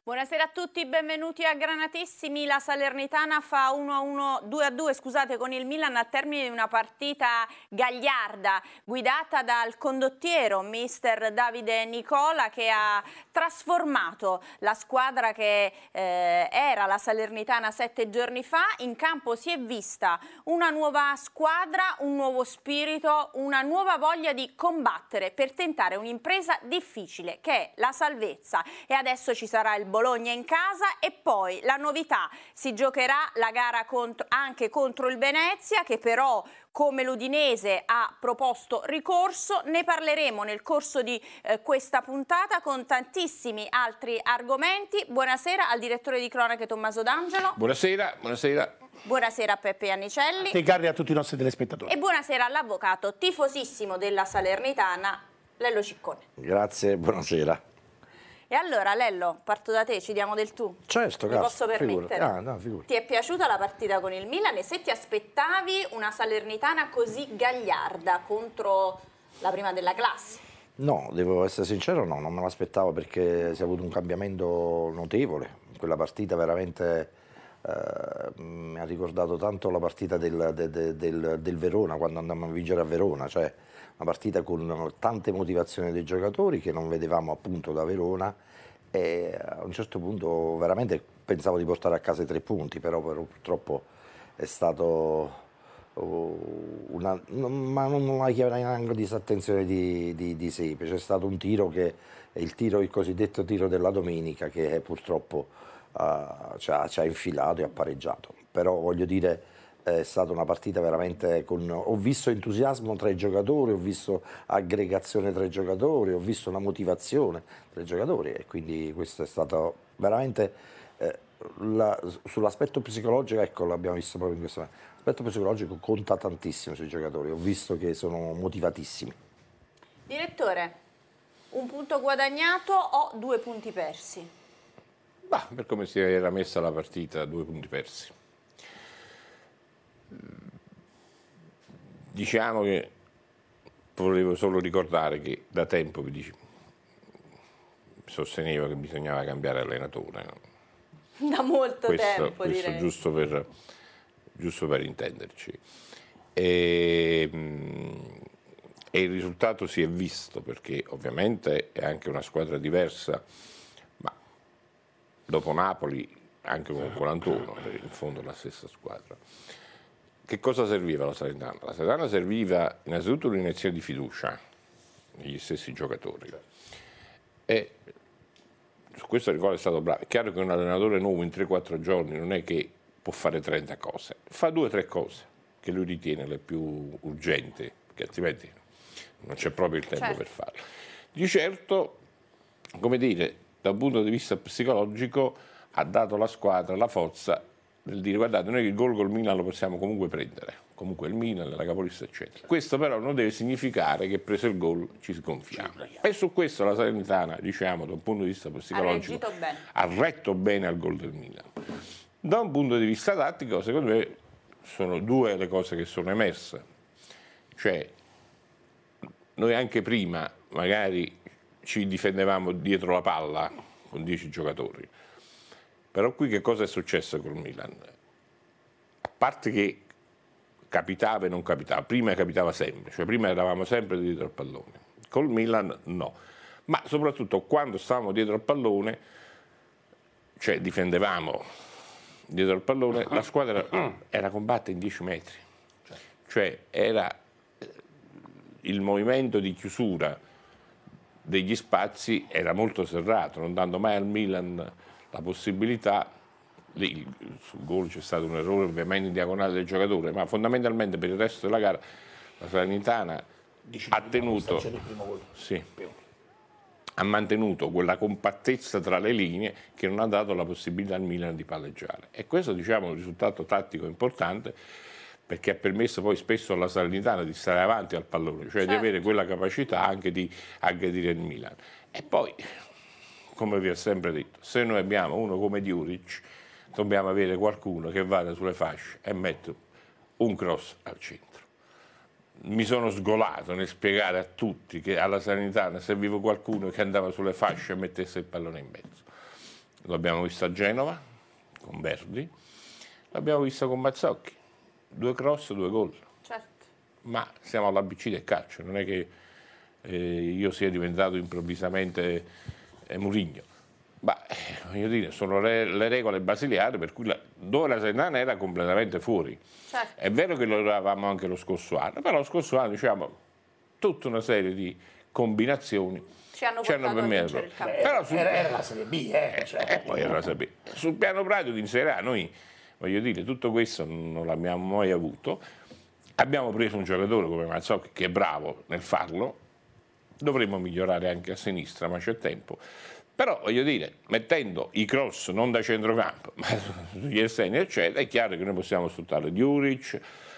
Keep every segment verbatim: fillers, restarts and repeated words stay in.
Buonasera a tutti, benvenuti a Granatissimi. La Salernitana fa uno a uno, due a due scusate, con il Milan al termine di una partita gagliarda guidata dal condottiero mister Davide Nicola, che ha trasformato la squadra che eh, era la Salernitana sette giorni fa. In campo si è vista una nuova squadra, un nuovo spirito, una nuova voglia di combattere per tentare un'impresa difficile che è la salvezza. E adesso ci sarà il Bologna in casa e poi la novità: si giocherà la gara contro, anche contro il Venezia, che però come l'Udinese ha proposto ricorso. Ne parleremo nel corso di eh, questa puntata con tantissimi altri argomenti. Buonasera al direttore di cronache Tommaso D'Angelo. Buonasera, buonasera. Buonasera a Peppe Iannicelli. E cari a tutti i nostri telespettatori. E buonasera all'avvocato tifosissimo della Salernitana, Lello Ciccone. Grazie, buonasera. E allora Lello, parto da te, ci diamo del tu. Certo, Mi posso permettere? Ah, no, ti è piaciuta la partita con il Milan e se ti aspettavi una Salernitana così gagliarda contro la prima della classe? No, devo essere sincero, no, non me l'aspettavo, perché si è avuto un cambiamento notevole. Quella partita veramente eh, mi ha ricordato tanto la partita del, del, del, del Verona, quando andammo a vincere a Verona, cioè una partita con tante motivazioni dei giocatori che non vedevamo appunto da Verona, e a un certo punto veramente pensavo di portare a casa i tre punti, però, però purtroppo è stato una, ma non la chiamerei neanche disattenzione di, di, di Sepe. C'è stato un tiro che è il tiro, il cosiddetto tiro della domenica, che purtroppo uh, ci, ha, ci ha infilato e ha pareggiato, però voglio dire, è stata una partita veramente con... Ho visto entusiasmo tra i giocatori, ho visto aggregazione tra i giocatori, ho visto una motivazione tra i giocatori, e quindi questo è stato veramente... Eh, sull'aspetto psicologico, ecco, l'abbiamo visto proprio in questo momento. L'aspetto psicologico conta tantissimo sui giocatori, ho visto che sono motivatissimi. Direttore, un punto guadagnato o due punti persi? Bah, per come si era messa la partita, due punti persi. Diciamo che volevo solo ricordare che da tempo vi dice, sostenevo che bisognava cambiare allenatore. Da molto questo, tempo, questo direi. Giusto per, giusto per intenderci. E, e il risultato si è visto, perché ovviamente è anche una squadra diversa, ma dopo Napoli anche con quarantuno, in fondo la stessa squadra. Che cosa serviva la Salernitana? La Salernitana serviva innanzitutto un'iniezione di fiducia negli stessi giocatori, e su questo Nicola è stato bravo. È chiaro che un allenatore nuovo in tre quattro giorni non è che può fare trenta cose, fa due o tre cose che lui ritiene le più urgenti, perché altrimenti non c'è proprio il tempo, certo, per farlo. Di certo, come dire, da un punto di vista psicologico ha dato alla squadra la forza nel dire: guardate, noi il gol col Milan lo possiamo comunque prendere, comunque il Milan, la capolista eccetera. Questo però non deve significare che preso il gol ci sgonfiamo, e su questo la Salernitana, diciamo, da un punto di vista psicologico ha, bene. ha retto bene al gol del Milan. Da un punto di vista tattico, secondo me sono due le cose che sono emerse, cioè noi anche prima magari ci difendevamo dietro la palla con dieci giocatori. Però qui che cosa è successo col Milan? A parte che capitava e non capitava, prima capitava sempre, cioè prima eravamo sempre dietro al pallone, col Milan no, ma soprattutto quando stavamo dietro al pallone, cioè difendevamo dietro al pallone, la squadra era combatta in dieci metri, cioè era il movimento di chiusura degli spazi era molto serrato, non dando mai al Milan la possibilità. Lì sul gol c'è stato un errore ovviamente in diagonale del giocatore, ma fondamentalmente per il resto della gara la Salernitana ha tenuto, sì, ha mantenuto quella compattezza tra le linee che non ha dato la possibilità al Milan di palleggiare, e questo, diciamo, è un risultato tattico importante, perché ha permesso poi spesso alla Salernitana di stare avanti al pallone, cioè, certo, di avere quella capacità anche di aggredire il Milan. E poi, come vi ho sempre detto, se noi abbiamo uno come Djuric, dobbiamo avere qualcuno che vada sulle fasce e mette un cross al centro. Mi sono sgolato nel spiegare a tutti che alla Salernitana serviva qualcuno che andava sulle fasce e mettesse il pallone in mezzo. l'abbiamo visto a Genova con Verdi, l'abbiamo visto con Mazzocchi, due cross, due gol. Certo. Ma siamo all'A B C del calcio, non è che eh, io sia diventato improvvisamente eh, Mourinho. Ma eh, voglio dire, sono le, le regole basiliare per cui la, dove la Salernitana era completamente fuori. Certo. È vero che lo eravamo anche lo scorso anno, però lo scorso anno diciamo tutta una serie di combinazioni ci hanno portato a vincere il campionato. Però sul... era, era la Serie B, eh, cioè... e poi era la Serie B. Sul piano pratico in Serie A noi, voglio dire, tutto questo non l'abbiamo mai avuto. Abbiamo preso un giocatore come Mazzocchi che è bravo nel farlo, dovremmo migliorare anche a sinistra, ma c'è tempo. Però voglio dire, mettendo i cross non da centrocampo, ma sugli esterni eccetera, è chiaro che noi possiamo sfruttare Djuric.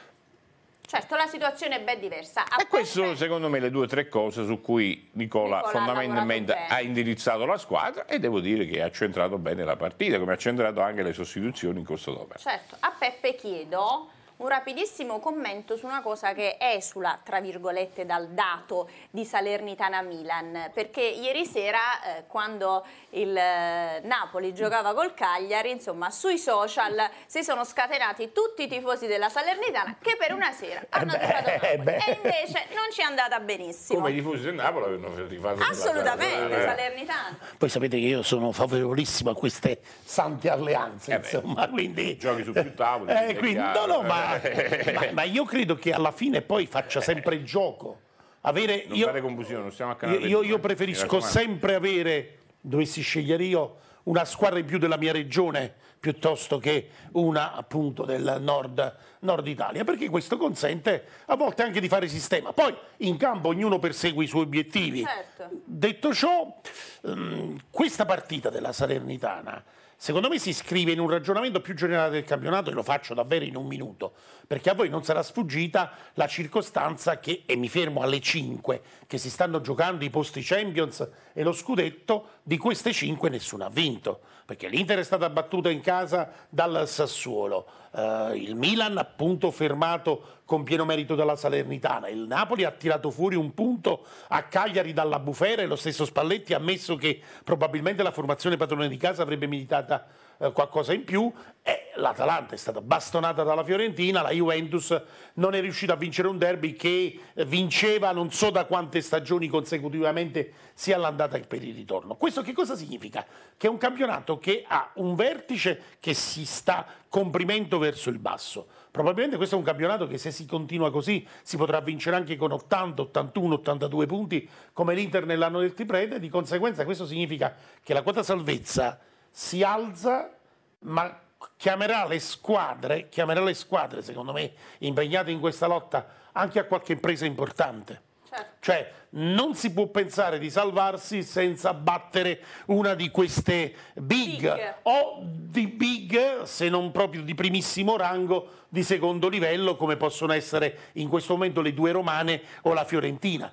Certo, la situazione è ben diversa. A e queste sono Peppe... secondo me le due o tre cose su cui Nicola, Nicola fondamentalmente ha, ha indirizzato la squadra e devo dire che ha centrato bene la partita, come ha centrato anche le sostituzioni in corso d'opera. Certo, a Peppe chiedo un rapidissimo commento su una cosa che esula, tra virgolette, dal dato di Salernitana-Milan, perché ieri sera, eh, quando il eh, Napoli giocava col Cagliari, insomma, sui social si sono scatenati tutti i tifosi della Salernitana che per una sera hanno eh tifato beh, Napoli eh e invece non ci è andata benissimo. Come i tifosi del Napoli hanno tifato assolutamente, eh. Salernitana. Poi sapete che io sono favorevolissimo a queste sante alleanze, Eh insomma, quindi... Giochi su più tavoli. Eh, quindi, no, no, ma, Eh. ma, ma io credo che alla fine poi faccia sempre il gioco. Avere, non io, fare confusione, non stiamo a canale io, io, io ventidue, preferisco sempre avere, dovessi scegliere io, una squadra in più della mia regione piuttosto che una appunto del nord, nord Italia, perché questo consente a volte anche di fare sistema. Poi in campo ognuno persegue i suoi obiettivi. Certo. Detto ciò, um, questa partita della Salernitana secondo me si iscrive in un ragionamento più generale del campionato e lo faccio davvero in un minuto, perché a voi non sarà sfuggita la circostanza che, e mi fermo alle cinque, che si stanno giocando i posti Champions e lo scudetto, di queste cinque nessuno ha vinto, perché l'Inter è stata battuta in casa dal Sassuolo, eh, il Milan appunto fermato con pieno merito dalla Salernitana, il Napoli ha tirato fuori un punto a Cagliari dalla bufera e lo stesso Spalletti ha ammesso che probabilmente la formazione padrone di casa avrebbe militata eh, qualcosa in più, e l'Atalanta è stata bastonata dalla Fiorentina, la Juventus non è riuscita a vincere un derby che vinceva non so da quante stagioni consecutivamente sia l'andata che per il ritorno. Questo che cosa significa? Che è un campionato che ha un vertice che si sta comprimendo verso il basso. Probabilmente questo è un campionato che se si continua così si potrà vincere anche con ottanta, ottantuno, ottantadue punti come l'Inter nell'anno del triplete, di conseguenza questo significa che la quota salvezza si alza, ma chiamerà le squadre, chiamerà le squadre secondo me impegnate in questa lotta anche a qualche impresa importante. Certo. Cioè non si può pensare di salvarsi senza battere una di queste big, Big. o di big, se non proprio di primissimo rango, di secondo livello, come possono essere in questo momento le due romane o la Fiorentina.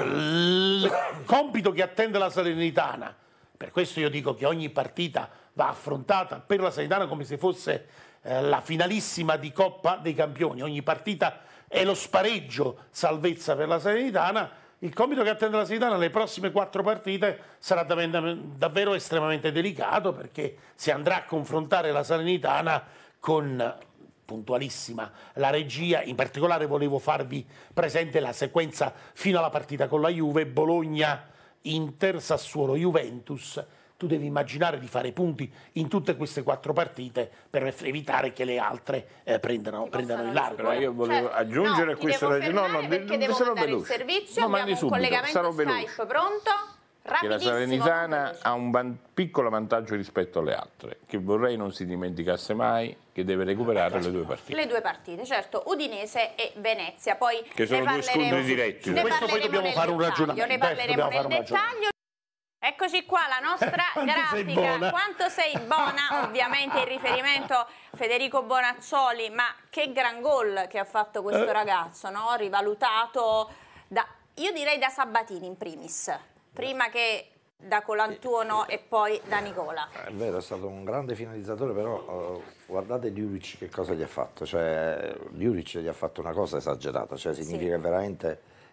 Il compito che attende la Salernitana, per questo io dico che ogni partita va affrontata per la Salernitana come se fosse eh, la finalissima di Coppa dei Campioni, ogni partita è lo spareggio salvezza per la Salernitana. Il compito che attende la Salernitana nelle prossime quattro partite sarà davvero estremamente delicato, perché si andrà a confrontare la Salernitana con, puntualissima, la regia. In particolare volevo farvi presente la sequenza fino alla partita con la Juve, Bologna, Inter, Sassuolo, Juventus. Tu devi immaginare di fare punti in tutte queste quattro partite per evitare che le altre eh, prendano, prendano il largo. Però io volevo Certo. aggiungere No, questo. ti devo No, no, fermare perché de- devo sarò mandare veloce. il servizio, No, mandi abbiamo un subito, sarò collegamento veloce. Skype pronto? Che la Rapidissimo. Salernitana ha un van- piccolo vantaggio rispetto alle altre, che vorrei non si dimenticasse mai, che deve recuperare le due partite. Le due partite, certo, Udinese e Venezia. Poi Che sono ne due scontri parleremo- diretti. Ne Su questo poi parleremo dobbiamo nel fare un dettaglio, ragionamento, Ne eh, parleremo dobbiamo nel fare un dettaglio. Eccoci qua, la nostra Quanto sei grafica. buona. Quanto sei buona, ovviamente in riferimento a Federico Bonazzoli, ma che gran gol che ha fatto questo Eh. ragazzo, no? Rivalutato da, io direi da Sabatini in primis, prima che da Colantuono e poi da Nicola. È vero, è stato un grande finalizzatore, però eh, guardate Djuric che cosa gli ha fatto. Cioè, Djuric gli ha fatto una cosa esagerata, cioè significa Sì. veramente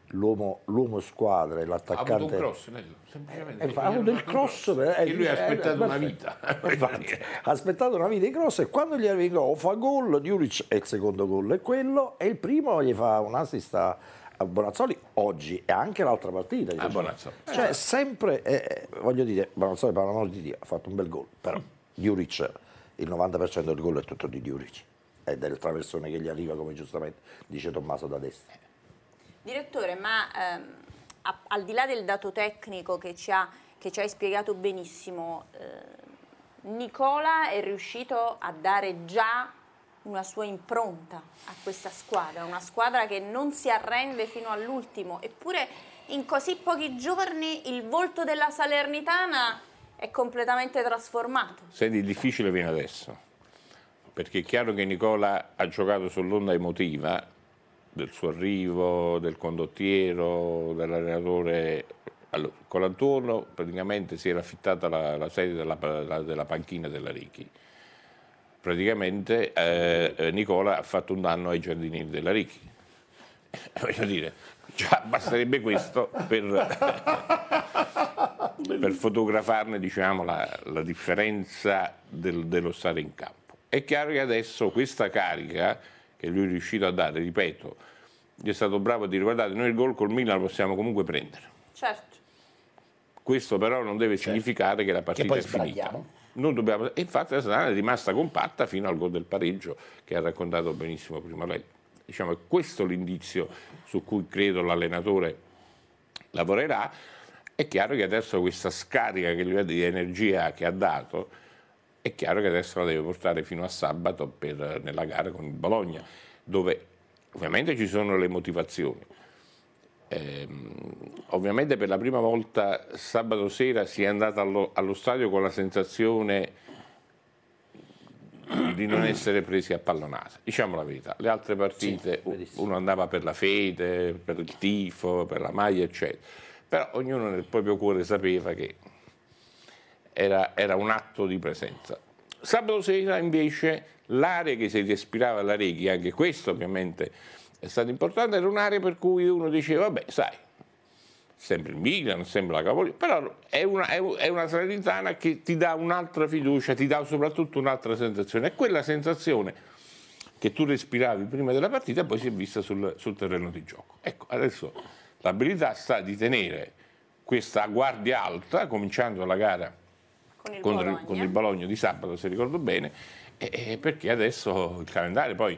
l'uomo, l'uomo squadra e l'attaccante... Ha avuto un cross, semplicemente. Eh, ha avuto il cross per, e lui ha eh, aspettato eh, una vita. Infatti, ha aspettato una vita di cross e quando gli arriva o fa gol, Djuric è il secondo gol è quello, e il primo gli fa un assist a a Bonazzoli oggi e anche l'altra partita. A Bonazzoli. Cioè sempre, eh, voglio dire, Bonazzoli per l'amor di Dio ha fatto un bel gol, però Djuric, il novanta per cento del gol è tutto di Djuric, è del traversone che gli arriva, come giustamente dice Tommaso, da destra. Direttore, ma ehm, a, al di là del dato tecnico che ci, ha, che ci hai spiegato benissimo, eh, Nicola è riuscito a dare già una sua impronta a questa squadra, una squadra che non si arrende fino all'ultimo, eppure in così pochi giorni il volto della Salernitana è completamente trasformato. Senti, il difficile viene adesso, perché è chiaro che Nicola ha giocato sull'onda emotiva del suo arrivo, del condottiero, dell'allenatore. Allora, Colantuono praticamente si era affittata la, la sede della, della panchina della Richi. Praticamente eh, Nicola ha fatto un danno ai giardinieri della Richi. Voglio dire, già basterebbe questo per, per fotografarne, diciamo, la, la differenza del, dello stare in campo. È chiaro che adesso questa carica che lui è riuscito a dare, ripeto, gli è stato bravo a dire: guardate, noi il gol col Milan lo possiamo comunque prendere. Certo. Questo però non deve certo. significare che la partita che è finita. Non dobbiamo, e infatti la Salernitana è rimasta compatta fino al gol del pareggio, che ha raccontato benissimo prima lei. Diciamo, è questo l'indizio su cui credo l'allenatore lavorerà. È chiaro che adesso questa scarica che lui ha di energia che ha dato, è chiaro che adesso la deve portare fino a sabato per, nella gara con il Bologna, dove ovviamente ci sono le motivazioni. Eh, ovviamente per la prima volta sabato sera si è andata allo, allo stadio con la sensazione di non essere presi a pallonate, diciamo la verità. Le altre partite sì, uno andava per la fede, per il tifo, per la maglia eccetera, però ognuno nel proprio cuore sapeva che era, era un atto di presenza. Sabato sera invece l'area che si respirava alla Richi, anche questo ovviamente è stato importante, era un'area per cui uno diceva: vabbè, sai, sempre il Milan, sembra la capolina, però è una, è una Salernitana che ti dà un'altra fiducia, ti dà soprattutto un'altra sensazione. E quella sensazione che tu respiravi prima della partita poi si è vista sul, sul terreno di gioco. Ecco, adesso l'abilità sta di tenere questa guardia alta, cominciando la gara con il, con, Bologna. con il Bologna di sabato, se ricordo bene, e, e perché adesso il calendario poi,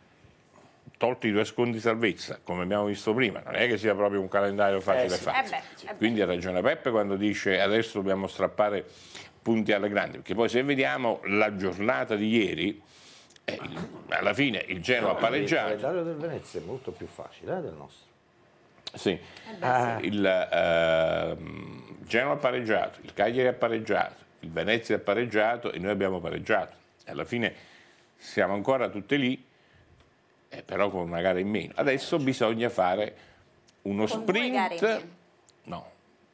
tolti i due scontri salvezza, come abbiamo visto prima, non è che sia proprio un calendario facile eh sì. facile. Eh beh, eh Quindi ha ragione Peppe quando dice adesso dobbiamo strappare punti alle grandi, perché poi se vediamo la giornata di ieri, eh, il, alla fine il Genoa ha pareggiato. Il calendario del Venezia è molto più facile eh, del nostro. Sì, eh beh, sì. il eh, Genoa ha pareggiato, il Cagliari ha pareggiato, il Venezia ha pareggiato e noi abbiamo pareggiato. E alla fine siamo ancora tutti lì, Eh, però con una gara in meno. Adesso bisogna fare uno con sprint. No,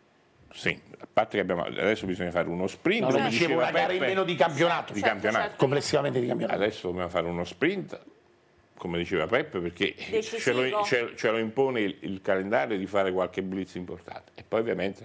sì, a parte che abbiamo, adesso bisogna fare uno sprint. No, come dicevo, diceva una gara Peppe, in meno di campionato, di certo, campionato. certo. complessivamente di campionato. Adesso dobbiamo fare uno sprint, come diceva Peppe, perché Decisivo. ce lo, ce, ce lo impone il, il calendario di fare qualche blitz importante. E poi ovviamente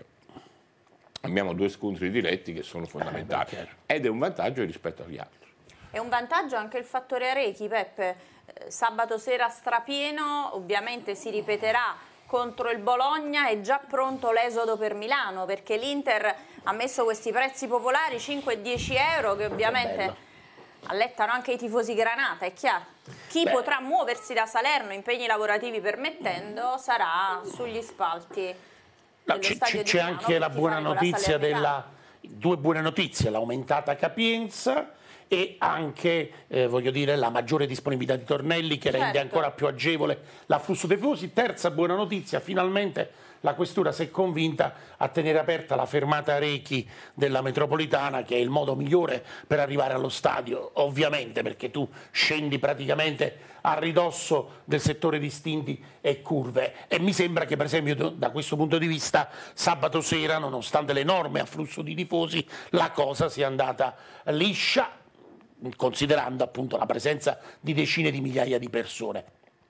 abbiamo due scontri diretti che sono fondamentali. Eh, ed è un vantaggio rispetto agli altri. È un vantaggio anche il fattore Arechi, Peppe. Eh, sabato sera strapieno, ovviamente si ripeterà contro il Bologna, è già pronto l'esodo per Milano, perché l'Inter ha messo questi prezzi popolari, cinque e dieci euro, che ovviamente allettano anche i tifosi granata, è chiaro. Chi Beh. potrà muoversi da Salerno, impegni lavorativi permettendo, sarà sugli spalti. No, c'è anche la buona notizia della, due buone notizie, l'aumentata capienza e anche eh, voglio dire, la maggiore disponibilità di tornelli che rende certo. ancora più agevole l'afflusso dei tifosi. Terza buona notizia, finalmente la questura si è convinta a tenere aperta la fermata Arechi della metropolitana, che è il modo migliore per arrivare allo stadio, ovviamente, perché tu scendi praticamente a ridosso del settore distinti e curve, e mi sembra che per esempio da questo punto di vista sabato sera, nonostante l'enorme afflusso di tifosi, la cosa sia andata liscia, considerando appunto la presenza di decine di migliaia di persone.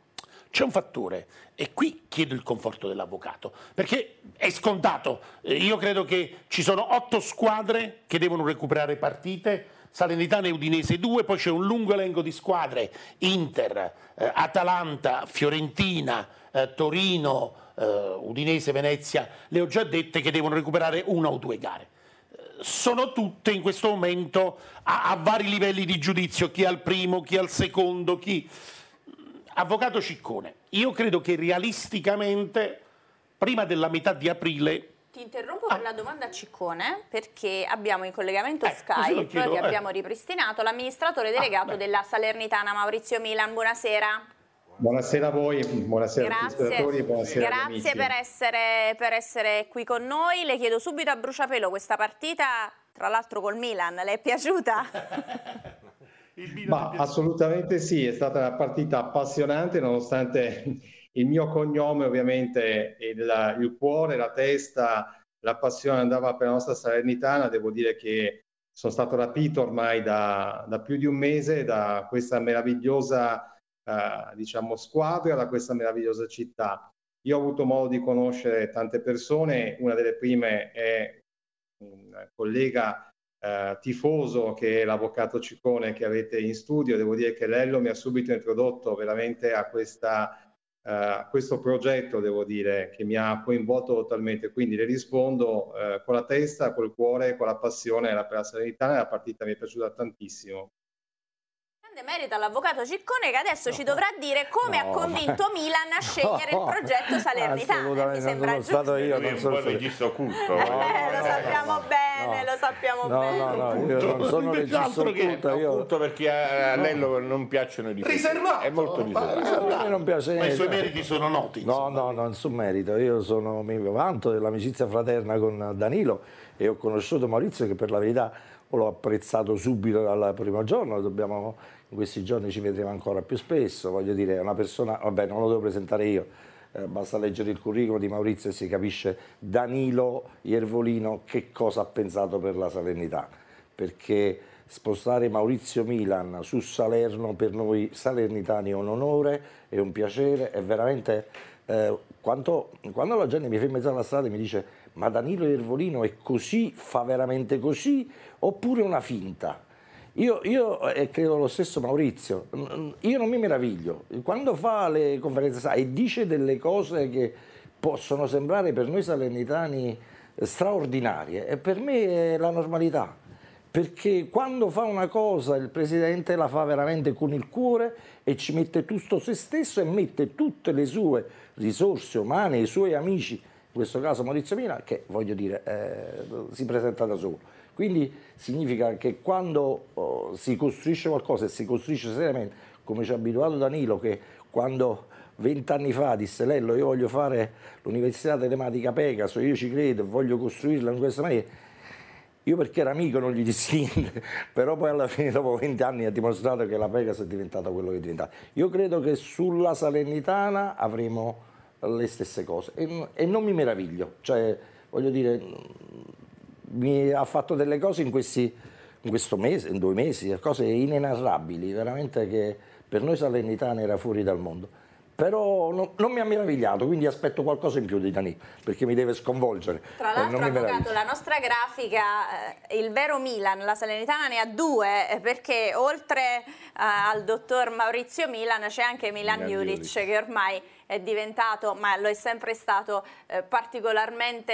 c'è un fattore, e qui chiedo il conforto dell'avvocato, perché è scontato. Eh, io credo che ci sono otto squadre che devono recuperare partite, Salernitana e Udinese due, poi c'è un lungo elenco di squadre, Inter, eh, Atalanta, Fiorentina, eh, Torino, eh, Udinese, Venezia, le ho già dette che devono recuperare una o due gare. Sono tutte in questo momento a, a vari livelli di giudizio, chi al primo, chi al secondo, chi... Avvocato Ciccone, io credo che realisticamente prima della metà di aprile... Ti interrompo per ah. la domanda a Ciccone, perché abbiamo in collegamento eh, Skype chiedo, che eh. abbiamo ripristinato l'amministratore delegato ah, della Salernitana, Maurizio Milan. Buonasera. Buonasera a voi, buonasera a tutti gli spettatori, buonasera agli amici. Grazie per essere, per essere qui con noi. Le chiedo subito a bruciapelo, questa partita, tra l'altro col Milan, le è piaciuta? Ma assolutamente sì, è stata una partita appassionante, nonostante il mio cognome, ovviamente il, il cuore, la testa, la passione andava per la nostra Salernitana. Devo dire che sono stato rapito ormai da, da più di un mese da questa meravigliosa Uh, diciamo squadra, da questa meravigliosa città. Io ho avuto modo di conoscere tante persone, una delle prime è un collega uh, tifoso che è l'avvocato Ciccone che avete in studio. Devo dire che Lello mi ha subito introdotto veramente a questa, uh, questo progetto, devo dire, che mi ha coinvolto totalmente, quindi le rispondo uh, con la testa, col cuore, con la passione per la Salernitana, e la partita mi è piaciuta tantissimo. Merita all'avvocato Ciccone, che adesso no, ci dovrà dire come no, ha convinto ma... Milan a scegliere no, il progetto Salernitana. Mi sembra non giusto. Stato io, non sono un regista occulto. Eh, lo sappiamo bene, lo sappiamo no, bene. No, no, io non sono regista occulto. Io... occulto perché a lei no. non piacciono i difetti. Riservato. È molto riservato. A me non piace niente. Ma i suoi meriti sono noti. No, no, non sul merito. Io sono, mi vanto dell'amicizia fraterna con Danilo e ho conosciuto Maurizio, che per la verità l'ho apprezzato subito dal primo giorno. Dobbiamo... in questi giorni ci vedremo ancora più spesso, voglio dire, è una persona, vabbè, non lo devo presentare io, eh, basta leggere il curriculum di Maurizio e si capisce Danilo Iervolino che cosa ha pensato per la Salernitana, perché spostare Maurizio Milan su Salerno per noi salernitani è un onore, è un piacere, è veramente, eh, quando, quando la gente mi fa in mezzo alla strada e mi dice ma Danilo Iervolino è così, fa veramente così, oppure una finta? Io, io e credo lo stesso Maurizio, io non mi meraviglio, quando fa le conferenze e dice delle cose che possono sembrare per noi salernitani straordinarie, e per me è la normalità, perché quando fa una cosa il presidente la fa veramente con il cuore e ci mette tutto se stesso e mette tutte le sue risorse umane, i suoi amici, in questo caso Maurizio Milan, che voglio dire eh, si presenta da solo. Quindi significa che quando oh, si costruisce qualcosa e si costruisce seriamente, come ci ha abituato Danilo, che quando vent'anni fa disse Lello io voglio fare l'Università Telematica Pegaso, io ci credo e voglio costruirla in questa maniera, io perché era amico non gli dissi niente, però poi alla fine dopo venti anni ha dimostrato che la Pegaso è diventata quello che è diventata. Io credo che sulla Salernitana avremo le stesse cose e, e non mi meraviglio, cioè voglio dire... mi ha fatto delle cose in, questi, in questo mese, in due mesi, cose inenarrabili, veramente che per noi salernitani era fuori dal mondo. Però no, non mi ha meravigliato, quindi aspetto qualcosa in più di Danilo, perché mi deve sconvolgere. Tra l'altro, avvocato, la nostra grafica, eh, il vero Milan, la Salernitana ne ha due, eh, perché oltre eh, al dottor Maurizio Milan c'è anche Milan, Milan Juric, che ormai è diventato, ma lo è sempre stato, eh, particolarmente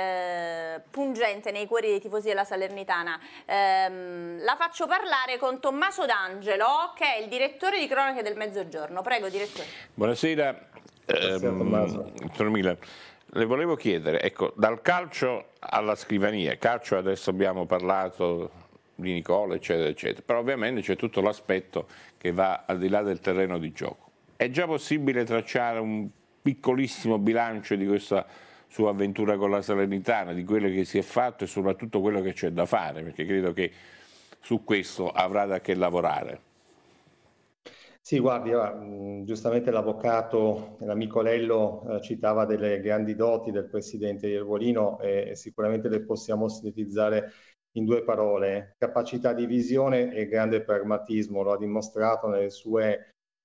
eh, pungente nei cuori dei tifosi della Salernitana. Ehm, la faccio parlare con Tommaso D'Angelo, che è il direttore di Cronache del Mezzogiorno. Prego, direttore. Buonasera, ehm, dottor Milan. Le volevo chiedere, ecco, dal calcio alla scrivania, calcio adesso abbiamo parlato di Nicola, eccetera, eccetera, però ovviamente c'è tutto l'aspetto che va al di là del terreno di gioco. È già possibile tracciare un piccolissimo bilancio di questa sua avventura con la Salernitana, di quello che si è fatto e soprattutto quello che c'è da fare, perché credo che su questo avrà da che lavorare. Sì, guardi, mh, giustamente l'avvocato, l'amico Lello, eh, citava delle grandi doti del presidente Iervolino e, e sicuramente le possiamo sintetizzare in due parole: capacità di visione e grande pragmatismo. Lo ha dimostrato nelle sue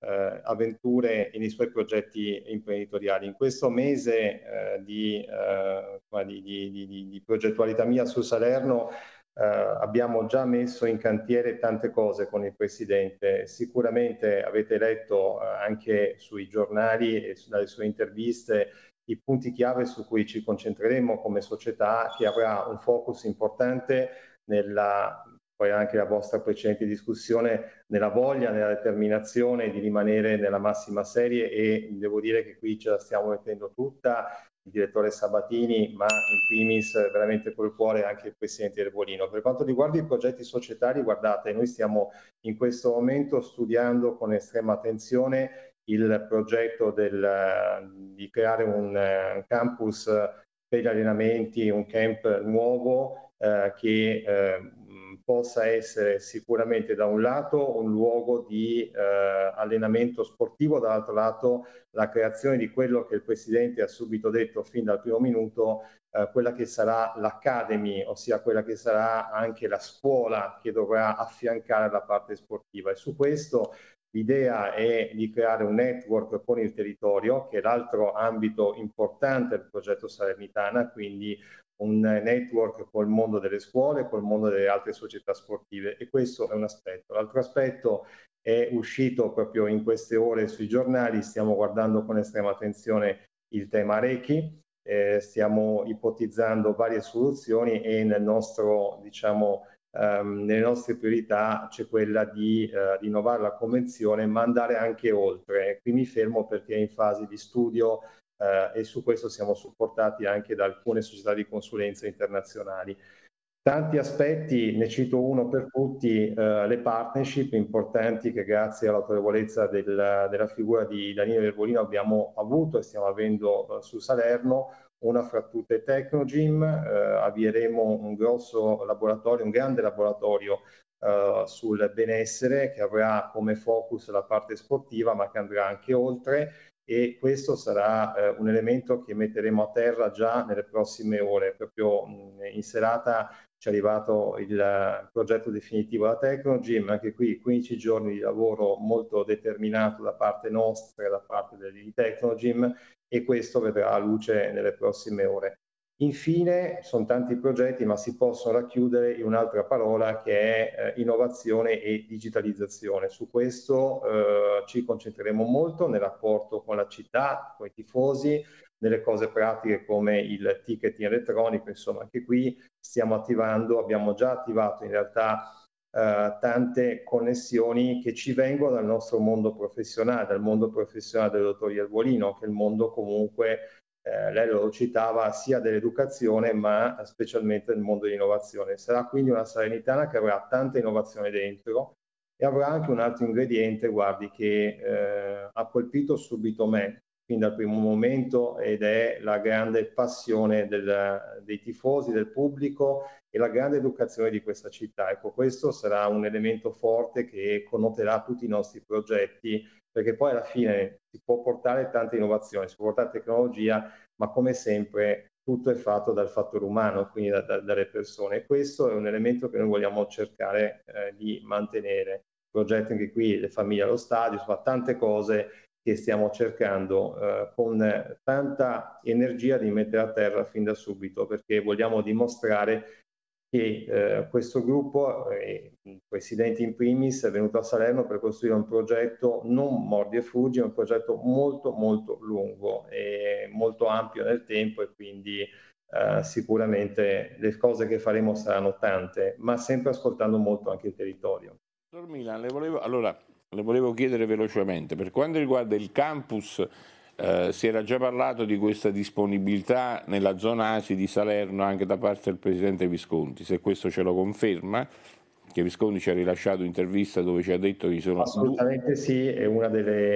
eh, avventure e nei suoi progetti imprenditoriali. In questo mese eh, di, eh, di, di, di, di progettualità mia su Salerno eh, abbiamo già messo in cantiere tante cose con il Presidente. Sicuramente avete letto eh, anche sui giornali e dalle sue interviste i punti chiave su cui ci concentreremo come società, che avrà un focus importante nella, poi anche la vostra precedente discussione, nella voglia, nella determinazione di rimanere nella massima serie, e devo dire che qui ce la stiamo mettendo tutta, il direttore Sabatini, ma in primis veramente col cuore anche il Presidente Ervolino. Per quanto riguarda i progetti societari, guardate, noi stiamo in questo momento studiando con estrema attenzione il progetto del, di creare un, un campus per gli allenamenti, un camp nuovo eh, che eh, possa essere sicuramente da un lato un luogo di eh, allenamento sportivo, dall'altro lato la creazione di quello che il Presidente ha subito detto fin dal primo minuto, eh, quella che sarà l'Academy, ossia quella che sarà anche la scuola che dovrà affiancare la parte sportiva. E su questo l'idea è di creare un network con il territorio, che è l'altro ambito importante del progetto Salernitana, quindi un network col mondo delle scuole, col mondo delle altre società sportive, e questo è un aspetto. L'altro aspetto è uscito proprio in queste ore sui giornali, stiamo guardando con estrema attenzione il tema Rechi, eh, stiamo ipotizzando varie soluzioni e nel nostro, diciamo, Um, nelle nostre priorità c'è quella di uh, rinnovare la convenzione, ma andare anche oltre. Qui mi fermo perché è in fase di studio uh, e su questo siamo supportati anche da alcune società di consulenza internazionali. Tanti aspetti, ne cito uno per tutti, uh, le partnership importanti che grazie all'autorevolezza del, della figura di Daniele Ervolino abbiamo avuto e stiamo avendo uh, su Salerno, una fra tutte Tecnogym, eh, avvieremo un grosso laboratorio, un grande laboratorio eh, sul benessere che avrà come focus la parte sportiva ma che andrà anche oltre, e questo sarà eh, un elemento che metteremo a terra già nelle prossime ore. Proprio mh, in serata ci è arrivato il progetto definitivo da Tecnogym, anche qui quindici giorni di lavoro molto determinato da parte nostra e da parte di Tecnogym, e questo vedrà la luce nelle prossime ore. Infine, sono tanti progetti, ma si possono racchiudere in un'altra parola che è eh, innovazione e digitalizzazione. Su questo eh, ci concentreremo molto nel rapporto con la città, con i tifosi, nelle cose pratiche come il ticketing elettronico. Insomma, anche qui stiamo attivando, abbiamo già attivato in realtà Uh, tante connessioni che ci vengono dal nostro mondo professionale, dal mondo professionale del dottor Ervolino, che è il mondo comunque, eh, lei lo citava, sia dell'educazione ma specialmente nel mondo dell'innovazione. Sarà quindi una Salernitana che avrà tanta innovazione dentro, e avrà anche un altro ingrediente, guardi, che eh, ha colpito subito me fin dal primo momento, ed è la grande passione del, dei tifosi, del pubblico, e la grande educazione di questa città. Ecco, questo sarà un elemento forte che connoterà tutti i nostri progetti, perché poi alla fine si può portare tanta innovazione, si può portare tecnologia, ma come sempre tutto è fatto dal fattore umano, quindi da, da, dalle persone, e questo è un elemento che noi vogliamo cercare eh, di mantenere. Progetti anche qui, le famiglie allo stadio, insomma tante cose che stiamo cercando eh, con tanta energia di mettere a terra fin da subito, perché vogliamo dimostrare che eh, questo gruppo, eh, il Presidente in primis, è venuto a Salerno per costruire un progetto non mordi e fuggi, è un progetto molto molto lungo e molto ampio nel tempo, e quindi eh, sicuramente le cose che faremo saranno tante, ma sempre ascoltando molto anche il territorio. Dottor Milan, le volevo, allora, le volevo chiedere velocemente, per quanto riguarda il campus, eh, si era già parlato di questa disponibilità nella zona A S I di Salerno anche da parte del Presidente Visconti, se questo ce lo conferma, che Visconti ci ha rilasciato un'intervista dove ci ha detto che ci sono... Assolutamente sì, è uno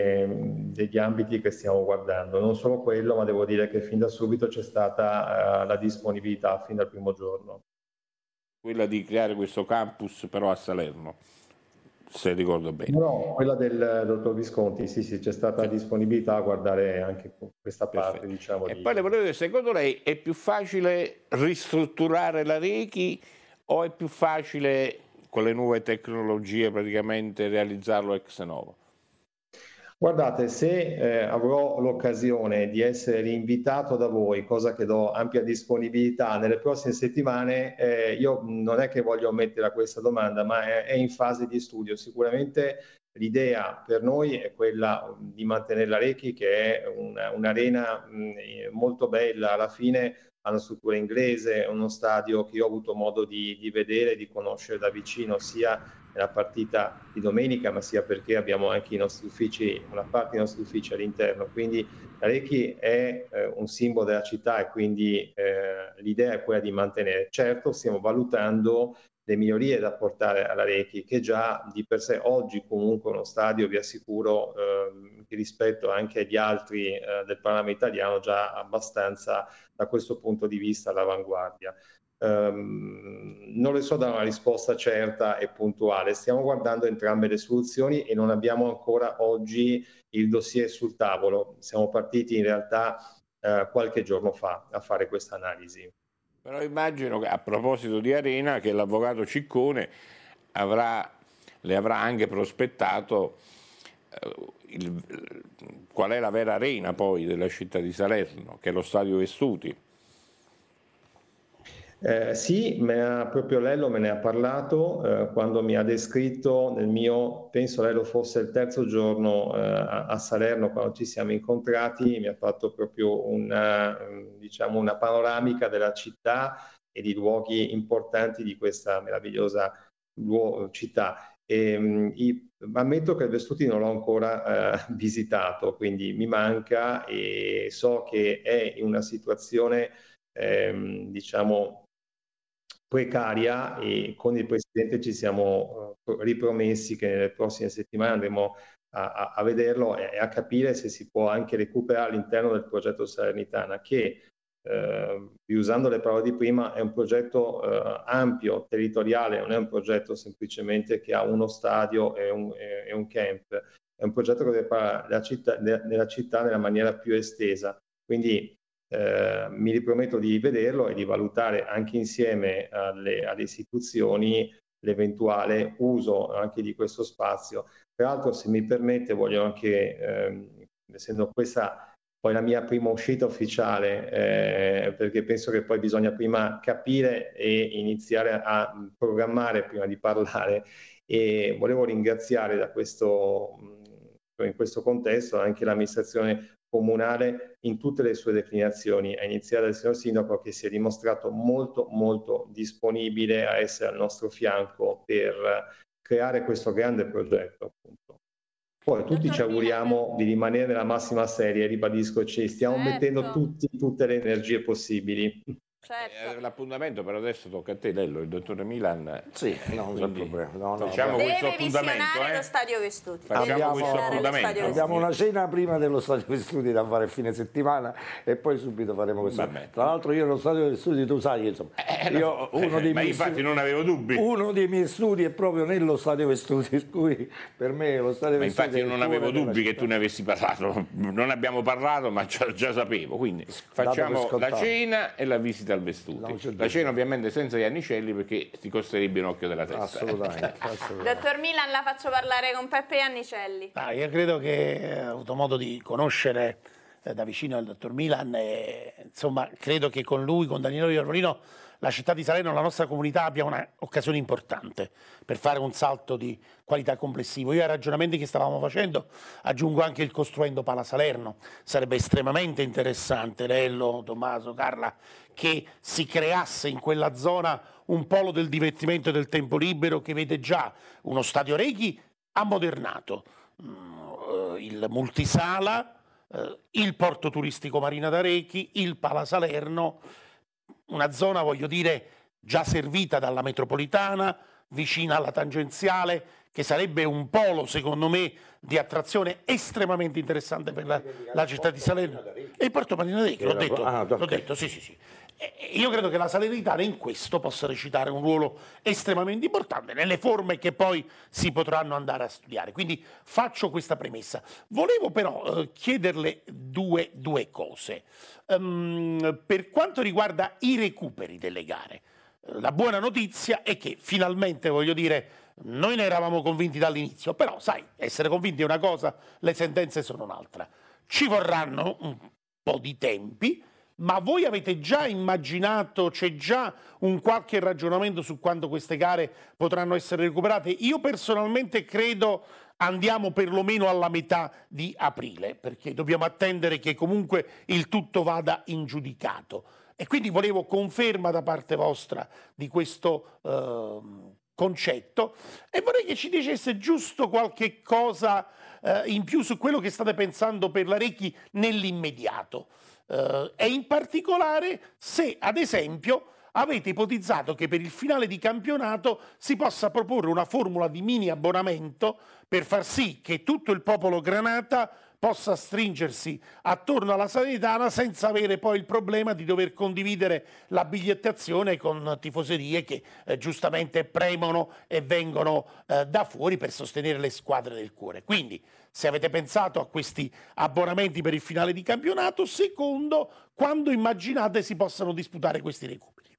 degli ambiti che stiamo guardando, non solo quello, ma devo dire che fin da subito c'è stata uh, la disponibilità fin dal primo giorno. Quella di creare questo campus però a Salerno, se ricordo bene. No, quella del dottor Visconti, sì, sì, c'è stata sì. disponibilità a guardare anche questa parte, Perfetto. diciamo. E di... poi le volevo dire, secondo lei è più facile ristrutturare la Rechi o è più facile con le nuove tecnologie praticamente realizzarlo ex novo? Guardate, se eh, avrò l'occasione di essere rinvitato da voi, cosa che do ampia disponibilità nelle prossime settimane, eh, io non è che voglio omettere a questa domanda, ma è, è in fase di studio. Sicuramente l'idea per noi è quella di mantenere la Rechi, che è una, un'arena mh, molto bella, alla fine ha una struttura inglese, è uno stadio che io ho avuto modo di, di vedere, di conoscere da vicino, sia nella partita di domenica, ma sia perché abbiamo anche i nostri uffici, una parte dei nostri uffici all'interno. Quindi la Rechi è eh, un simbolo della città e quindi eh, l'idea è quella di mantenere. Certo, stiamo valutando le migliorie da portare alla Rechi, che già di per sé oggi comunque uno stadio, vi assicuro, eh, che rispetto anche agli altri eh, del panorama italiano, già abbastanza da questo punto di vista all'avanguardia. Um, non le so dare una risposta certa e puntuale, stiamo guardando entrambe le soluzioni e non abbiamo ancora oggi il dossier sul tavolo, siamo partiti in realtà uh, qualche giorno fa a fare questa analisi. Però immagino che, a proposito di Arena, che l'avvocato Ciccone avrà, le avrà anche prospettato eh, il, qual è la vera arena poi della città di Salerno, che è lo Stadio Vestuti. Eh, sì, me ha, proprio Lello me ne ha parlato eh, quando mi ha descritto nel mio, penso Lello fosse il terzo giorno eh, a, a Salerno quando ci siamo incontrati, mi ha fatto proprio una, diciamo, una panoramica della città e di luoghi importanti di questa meravigliosa città. E, mh, ammetto che il Vestuti non l'ho ancora eh, visitato, quindi mi manca e so che è in una situazione ehm, diciamo precaria e con il Presidente ci siamo uh, ripromessi che nelle prossime settimane andremo a, a, a vederlo e a capire se si può anche recuperare all'interno del progetto Salernitana, che eh, riusando le parole di prima è un progetto eh, ampio, territoriale, non è un progetto semplicemente che ha uno stadio e un, e, e un camp, è un progetto che prepara la città, nella città nella maniera più estesa. Quindi Eh, mi riprometto di vederlo e di valutare anche insieme alle, alle istituzioni l'eventuale uso anche di questo spazio. Peraltro, se mi permette, voglio anche, ehm, essendo questa poi la mia prima uscita ufficiale, eh, perché penso che poi bisogna prima capire e iniziare a programmare prima di parlare, e volevo ringraziare da questo, in questo contesto anche l'amministrazione comunale in tutte le sue declinazioni, a iniziare dal signor Sindaco, che si è dimostrato molto molto disponibile a essere al nostro fianco per creare questo grande progetto, appunto. Poi tutti ci auguriamo di rimanere nella massima serie, ribadisco, ci stiamo certo. mettendo tutti, tutte le energie possibili. Certo. Eh, l'appuntamento per adesso tocca a te, Lello, il dottore Milan. Sì, non c'è problema. No, no, facciamo Deve questo appuntamento. visionare Eh? lo Stadio Vestuti. Facciamo Deve questo visionare lo appuntamento. Stadio Abbiamo Vestuti. una cena prima dello Stadio Vestuti da fare a fine settimana e poi subito faremo questo. Vabbè. Tra l'altro io lo Stadio Vestuti, tu sai, insomma, Eh, io, uno dei ma miei infatti studi, non avevo dubbi. uno dei miei studi è proprio nello Stadio Vestuti, per cui per me lo Stadio Ma Vestuti infatti io non avevo dubbi che tu ne avessi parlato, non abbiamo parlato ma già, già sapevo, quindi facciamo la cena e la visita al Vestuti. La cena ovviamente senza gli annicelli perché ti costerebbe un occhio della testa. Assolutamente, assolutamente. Dottor Milan, la faccio parlare con Peppe e Annicelli. Ah, io credo che ho avuto modo di conoscere eh, da vicino il dottor Milan e insomma credo che con lui, con Danilo Iorvolino, la città di Salerno, la nostra comunità abbia un'occasione importante per fare un salto di qualità complessivo. Io ai ragionamenti che stavamo facendo aggiungo anche il costruendo Pala Salerno. Sarebbe estremamente interessante, Lello, Tommaso, Carla, che si creasse in quella zona un polo del divertimento e del tempo libero che vede già uno stadio Rechi ammodernato, il multisala, il porto turistico Marina da Rechi, il Pala Salerno, una zona, voglio dire, già servita dalla metropolitana, vicina alla tangenziale, che sarebbe un polo, secondo me, di attrazione estremamente interessante per la, la città di Salerno. E il porto Marina da Rechi, l'ho detto, Ah, l'ho detto, sì, sì, sì. Io credo che la Salernitana in questo possa recitare un ruolo estremamente importante nelle forme che poi si potranno andare a studiare. Quindi faccio questa premessa. Volevo però eh, chiederle due, due cose. Um, per quanto riguarda i recuperi delle gare, la buona notizia è che finalmente, voglio dire, Noi ne eravamo convinti dall'inizio, però sai, essere convinti è una cosa, le sentenze sono un'altra. Ci vorranno un po' di tempi, ma voi avete già immaginato, c'è già un qualche ragionamento su quando queste gare potranno essere recuperate? Io personalmente credo andiamo perlomeno alla metà di aprile, perché dobbiamo attendere che comunque il tutto vada in giudicato. E quindi volevo conferma da parte vostra di questo eh, concetto e vorrei che ci dicesse giusto qualche cosa eh, in più su quello che state pensando per l'Arecchi nell'immediato. Uh, e in particolare se, ad esempio, avete ipotizzato che per il finale di campionato si possa proporre una formula di mini abbonamento per far sì che tutto il popolo granata possa stringersi attorno alla Salernitana senza avere poi il problema di dover condividere la bigliettazione con tifoserie che eh, giustamente premono e vengono eh, da fuori per sostenere le squadre del cuore. Quindi, se avete pensato a questi abbonamenti per il finale di campionato, secondo, quando immaginate si possano disputare questi recuperi?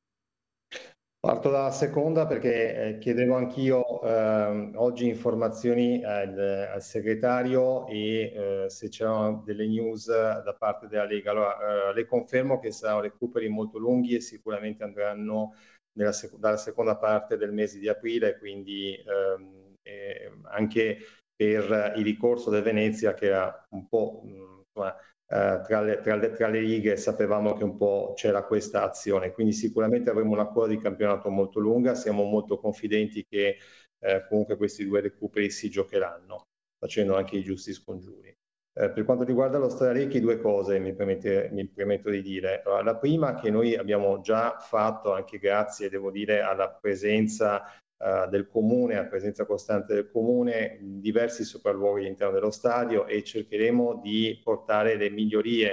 Parto dalla seconda perché eh, chiedevo anch'io eh, oggi informazioni al, al segretario e eh, se c'erano delle news da parte della Lega. Allora, eh, le confermo che saranno recuperi molto lunghi e sicuramente andranno nella sec- dalla seconda parte del mese di aprile, quindi ehm, eh, anche per il ricorso del Venezia che era un po' mh, insomma, Uh, tra, le, tra, le, tra le righe sapevamo che un po' c'era questa azione, quindi sicuramente avremo una coda di campionato molto lunga, siamo molto confidenti che uh, comunque questi due recuperi si giocheranno, facendo anche i giusti scongiuri. Uh, per quanto riguarda lo Strarecchi, due cose mi, permette, mi permetto di dire. Uh, la prima che noi abbiamo già fatto, anche grazie, devo dire, alla presenza Uh, del comune, a presenza costante del comune, diversi sopralluoghi all'interno dello stadio e cercheremo di portare le migliorie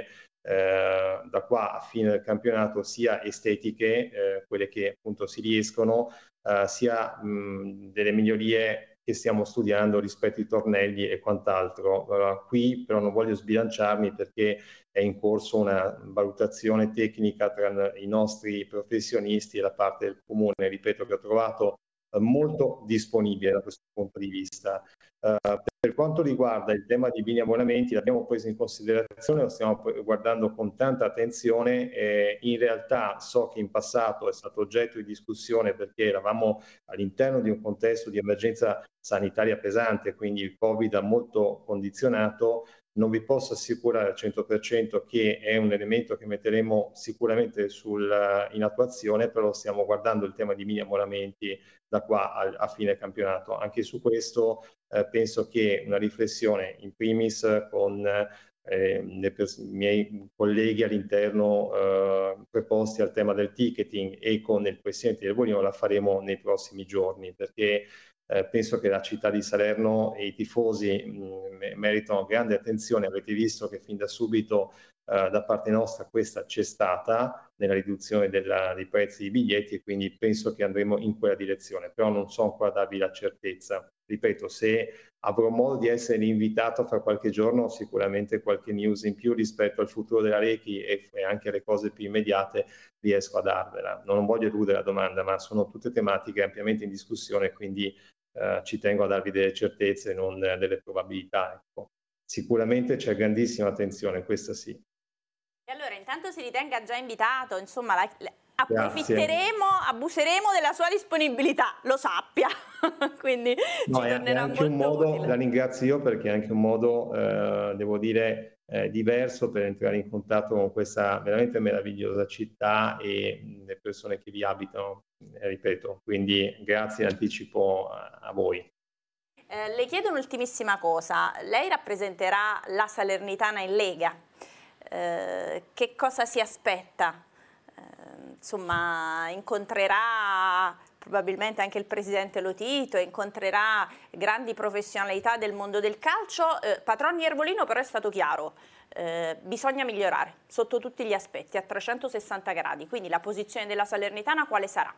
uh, da qua a fine del campionato, sia estetiche, uh, quelle che appunto si riescono, uh, sia mh, delle migliorie che stiamo studiando rispetto ai tornelli e quant'altro. Uh, qui però non voglio sbilanciarmi perché è in corso una valutazione tecnica tra i nostri professionisti e la parte del comune, ripeto, che ho trovato molto disponibile da questo punto di vista. Uh, per quanto riguarda il tema di mini abbonamenti, l'abbiamo preso in considerazione, lo stiamo guardando con tanta attenzione e in realtà so che in passato è stato oggetto di discussione perché eravamo all'interno di un contesto di emergenza sanitaria pesante, quindi il Covid ha molto condizionato. Non vi posso assicurare al cento per cento che è un elemento che metteremo sicuramente sul, in attuazione, però stiamo guardando il tema di mini abbonamenti da qua a, a fine campionato. Anche su questo eh, penso che una riflessione in primis con eh, i miei colleghi all'interno eh, preposti al tema del ticketing e con il Presidente del Volino la faremo nei prossimi giorni, perché Eh, penso che la città di Salerno e i tifosi mh, meritano grande attenzione. Avete visto che fin da subito eh, da parte nostra questa c'è stata nella riduzione della, dei prezzi dei biglietti e quindi penso che andremo in quella direzione, però non so ancora darvi la certezza. Ripeto, se avrò modo di essere invitato fra qualche giorno, sicuramente qualche news in più rispetto al futuro della Rechi e, e anche alle cose più immediate riesco a darvela. Non voglio eludere la domanda, ma sono tutte tematiche ampiamente in discussione, quindi Uh, ci tengo a darvi delle certezze, non uh, delle probabilità. Ecco. Sicuramente c'è grandissima attenzione, questa sì. E allora intanto si ritenga già invitato, insomma, la, la, approfitteremo, Grazie. abuseremo della sua disponibilità, lo sappia. Quindi no, ci è, tornerà è anche un molto modo, utile. La ringrazio io perché è anche un modo, eh, devo dire, eh, diverso per entrare in contatto con questa veramente meravigliosa città e mh, le persone che vi abitano, eh, ripeto, quindi grazie in anticipo a, a voi. Eh, le chiedo un'ultimissima cosa, lei rappresenterà la Salernitana in Lega, eh, che cosa si aspetta? Eh, insomma, incontrerà probabilmente anche il presidente Lotito, incontrerà grandi professionalità del mondo del calcio. Eh, Patroni Iervolino però è stato chiaro, eh, bisogna migliorare sotto tutti gli aspetti, a trecentosessanta gradi, quindi la posizione della Salernitana quale sarà?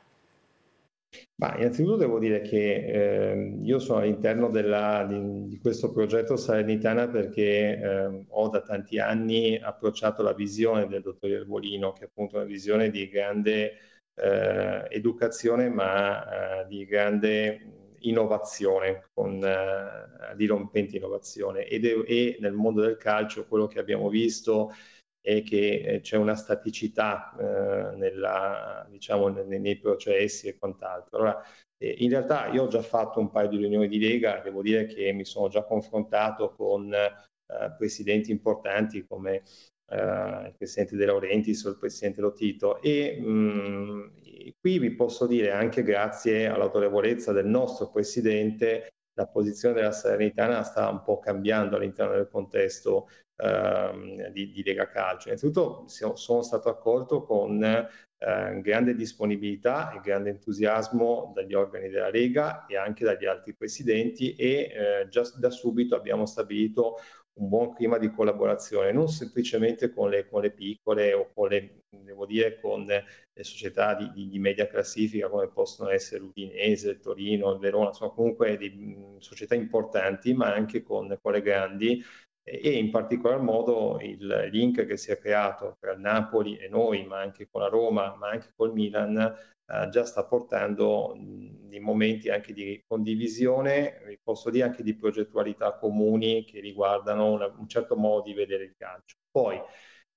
Ma innanzitutto devo dire che eh, io sono all'interno della, di, di questo progetto Salernitana perché eh, ho da tanti anni approcciato la visione del dottor Iervolino, che è appunto una visione di grande eh, educazione ma eh, di grande innovazione, con eh, dirompente innovazione ed è, e nel mondo del calcio quello che abbiamo visto è che c'è una staticità eh, nella, diciamo, nei, nei processi e quant'altro. Allora, eh, in realtà io ho già fatto un paio di riunioni di Lega, devo dire che mi sono già confrontato con eh, presidenti importanti come eh, il presidente De Laurentiis o il presidente Lotito e mh, qui vi posso dire, anche grazie all'autorevolezza del nostro presidente, la posizione della Salernitana sta un po' cambiando all'interno del contesto eh, di, di Lega Calcio. Innanzitutto sono stato accolto con eh, grande disponibilità e grande entusiasmo dagli organi della Lega e anche dagli altri presidenti e eh, già da subito abbiamo stabilito un buon clima di collaborazione, non semplicemente con le, con le piccole o con le, devo dire, con le società di, di, di media classifica come possono essere l'Udinese, il Torino, il Verona, sono comunque di, mh, società importanti, ma anche con, con le grandi e, e in particolar modo il link che si è creato tra il Napoli e noi, ma anche con la Roma, ma anche col Milan, Uh, già sta portando mh, dei momenti anche di condivisione, vi posso dire anche di progettualità comuni che riguardano una, un certo modo di vedere il calcio. Poi uh,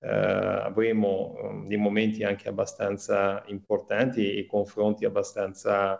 avremo um, dei momenti anche abbastanza importanti e confronti abbastanza,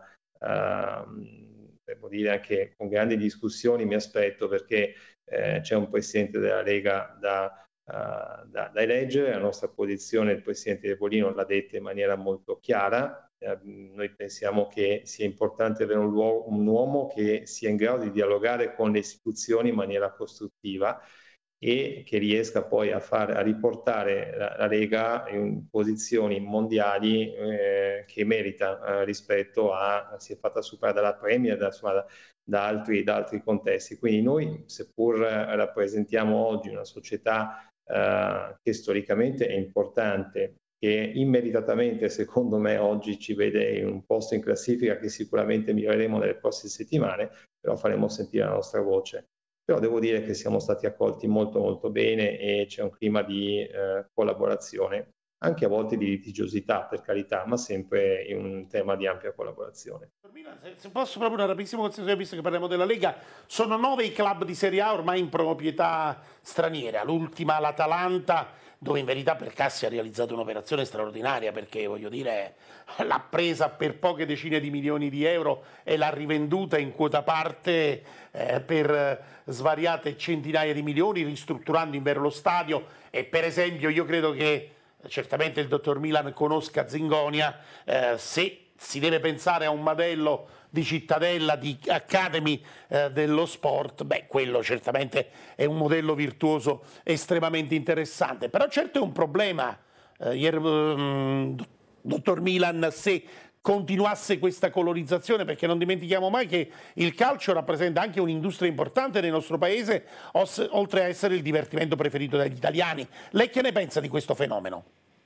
uh, devo dire anche con grandi discussioni, mi aspetto, perché eh, c'è un presidente della Lega da Uh, da, da eleggere. La nostra posizione, il presidente De Polino l'ha detta in maniera molto chiara, uh, noi pensiamo che sia importante avere un, un uomo che sia in grado di dialogare con le istituzioni in maniera costruttiva e che riesca poi a, far, a riportare la, la Lega in posizioni mondiali eh, che merita eh, rispetto a, si è fatta superare dalla Premier, da, insomma, da, altri, da altri contesti. Quindi noi, seppur rappresentiamo oggi una società Uh, che storicamente è importante, che immeritatamente secondo me oggi ci vede in un posto in classifica che sicuramente miglioreremo nelle prossime settimane, però faremo sentire la nostra voce. Però devo dire che siamo stati accolti molto molto bene e c'è un clima di uh, collaborazione, anche a volte di litigiosità per carità, ma sempre in un tema di ampia collaborazione. Se posso proprio una rapidissima considerazione, visto che parliamo della Lega, sono nove i club di Serie A ormai in proprietà straniera, l'ultima l'Atalanta, dove in verità Percassi ha realizzato un'operazione straordinaria, perché voglio dire l'ha presa per poche decine di milioni di euro e l'ha rivenduta in quota parte eh, per svariate centinaia di milioni, ristrutturando in vero lo stadio. E per esempio io credo che certamente il dottor Milan conosca Zingonia, eh, se si deve pensare a un modello di cittadella, di academy eh, dello sport, beh, quello certamente è un modello virtuoso estremamente interessante. Però certo è un problema, eh, ieri, um, dottor Milan, se continuasse questa colorizzazione, perché non dimentichiamo mai che il calcio rappresenta anche un'industria importante nel nostro paese, oltre a essere il divertimento preferito dagli italiani. Lei che ne pensa di questo fenomeno?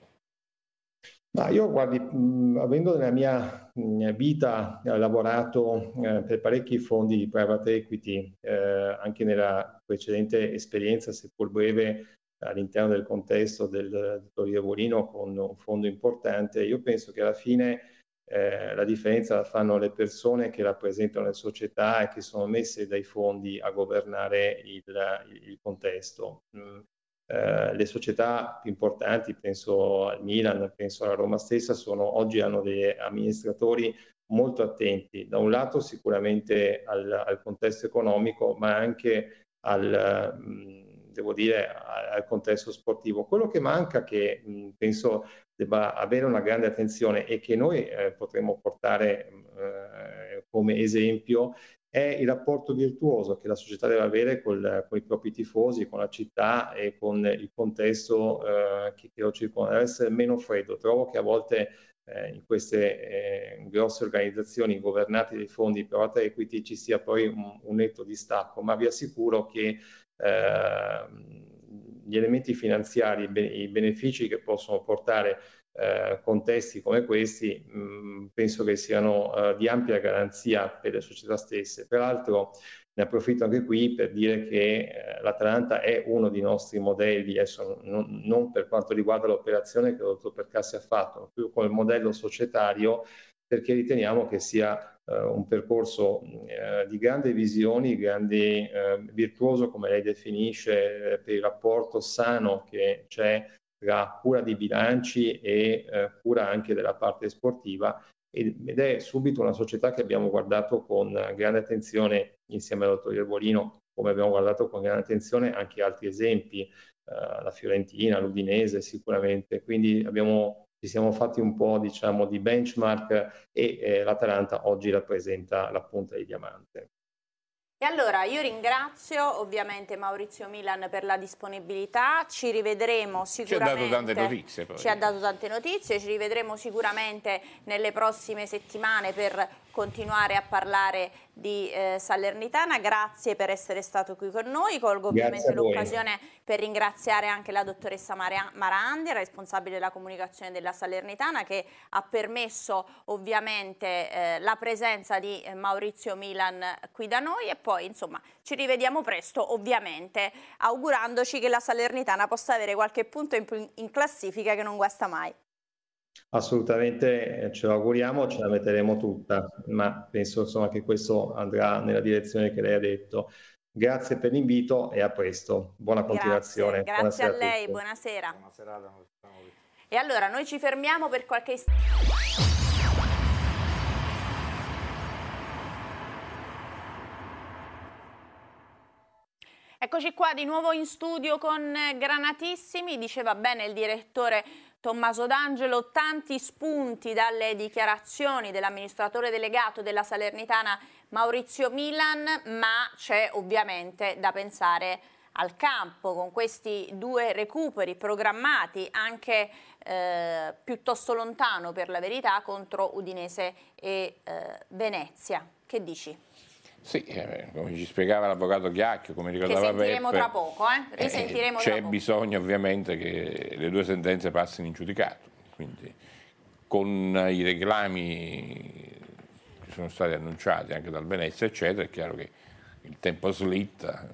Ma io, guardi, mh, avendo nella mia, mia vita eh, lavorato eh, per parecchi fondi di private equity, eh, anche nella precedente esperienza, seppur breve, all'interno del contesto del Torino Volino con un fondo importante, io penso che alla fine eh, la differenza la fanno le persone che rappresentano le società e che sono messe dai fondi a governare il, il contesto. Mm. Uh, le società più importanti, penso al Milan, penso alla Roma stessa, sono, oggi hanno degli amministratori molto attenti, da un lato sicuramente al, al contesto economico, ma anche al, mh, devo dire, al, al contesto sportivo. Quello che manca, che mh, penso debba avere una grande attenzione e che noi eh, potremmo portare eh, come esempio, è il rapporto virtuoso che la società deve avere col, con i propri tifosi, con la città e con il contesto eh, che, che lo circonda. Deve essere meno freddo. Trovo che a volte eh, in queste eh, grosse organizzazioni governate dai fondi private equity ci sia poi un, un netto distacco, ma vi assicuro che eh, gli elementi finanziari, i benefici che possono portare Eh, contesti come questi mh, penso che siano uh, di ampia garanzia per le società stesse. Peraltro ne approfitto anche qui per dire che eh, l'Atalanta è uno dei nostri modelli, adesso non, non per quanto riguarda l'operazione che il dottor Percassi ha fatto, ma più come modello societario, perché riteniamo che sia eh, un percorso eh, di grandi visioni, grandi, eh, virtuoso come lei definisce, eh, per il rapporto sano che c'è tra cura di bilanci e eh, cura anche della parte sportiva, ed è subito una società che abbiamo guardato con grande attenzione insieme al dottor Iervolino, come abbiamo guardato con grande attenzione anche altri esempi, eh, la Fiorentina, l'Udinese sicuramente, quindi abbiamo, ci siamo fatti un po', diciamo, di benchmark e eh, l'Atalanta oggi rappresenta la punta di diamante. E allora io ringrazio ovviamente Maurizio Milan per la disponibilità, ci rivedremo sicuramente. Ci ha dato tante notizie poi. Ci ha dato tante notizie, ci rivedremo sicuramente nelle prossime settimane per continuare a parlare di eh, Salernitana. Grazie per essere stato qui con noi, colgo ovviamente l'occasione per ringraziare anche la dottoressa Marandi, responsabile della comunicazione della Salernitana, che ha permesso ovviamente eh, la presenza di eh, Maurizio Milan qui da noi, e poi insomma ci rivediamo presto ovviamente, augurandoci che la Salernitana possa avere qualche punto in, in classifica, che non guasta mai. Assolutamente ce lo auguriamo, ce la metteremo tutta, ma penso insomma che questo andrà nella direzione che lei ha detto. Grazie per l'invito e a presto. Buona continuazione. Grazie, grazie a lei, a buonasera. Buonasera. E allora noi ci fermiamo per qualche istante. Eccoci qua di nuovo in studio con Granatissimi. Diceva bene il direttore Tommaso D'Angelo, tanti spunti dalle dichiarazioni dell'amministratore delegato della Salernitana Maurizio Milan, ma c'è ovviamente da pensare al campo, con questi due recuperi programmati anche eh, piuttosto lontano per la verità, contro Udinese e eh, Venezia. Che dici? Sì, eh, come ci spiegava l'avvocato Chiacchio, come ricordava Peppe, che sentiremo Peppe, tra poco, eh? Risentiremo eh, tra c'è poco. bisogno ovviamente che le due sentenze passino in giudicato, quindi con i reclami che sono stati annunciati anche dal Venezia eccetera, è chiaro che il tempo slitta,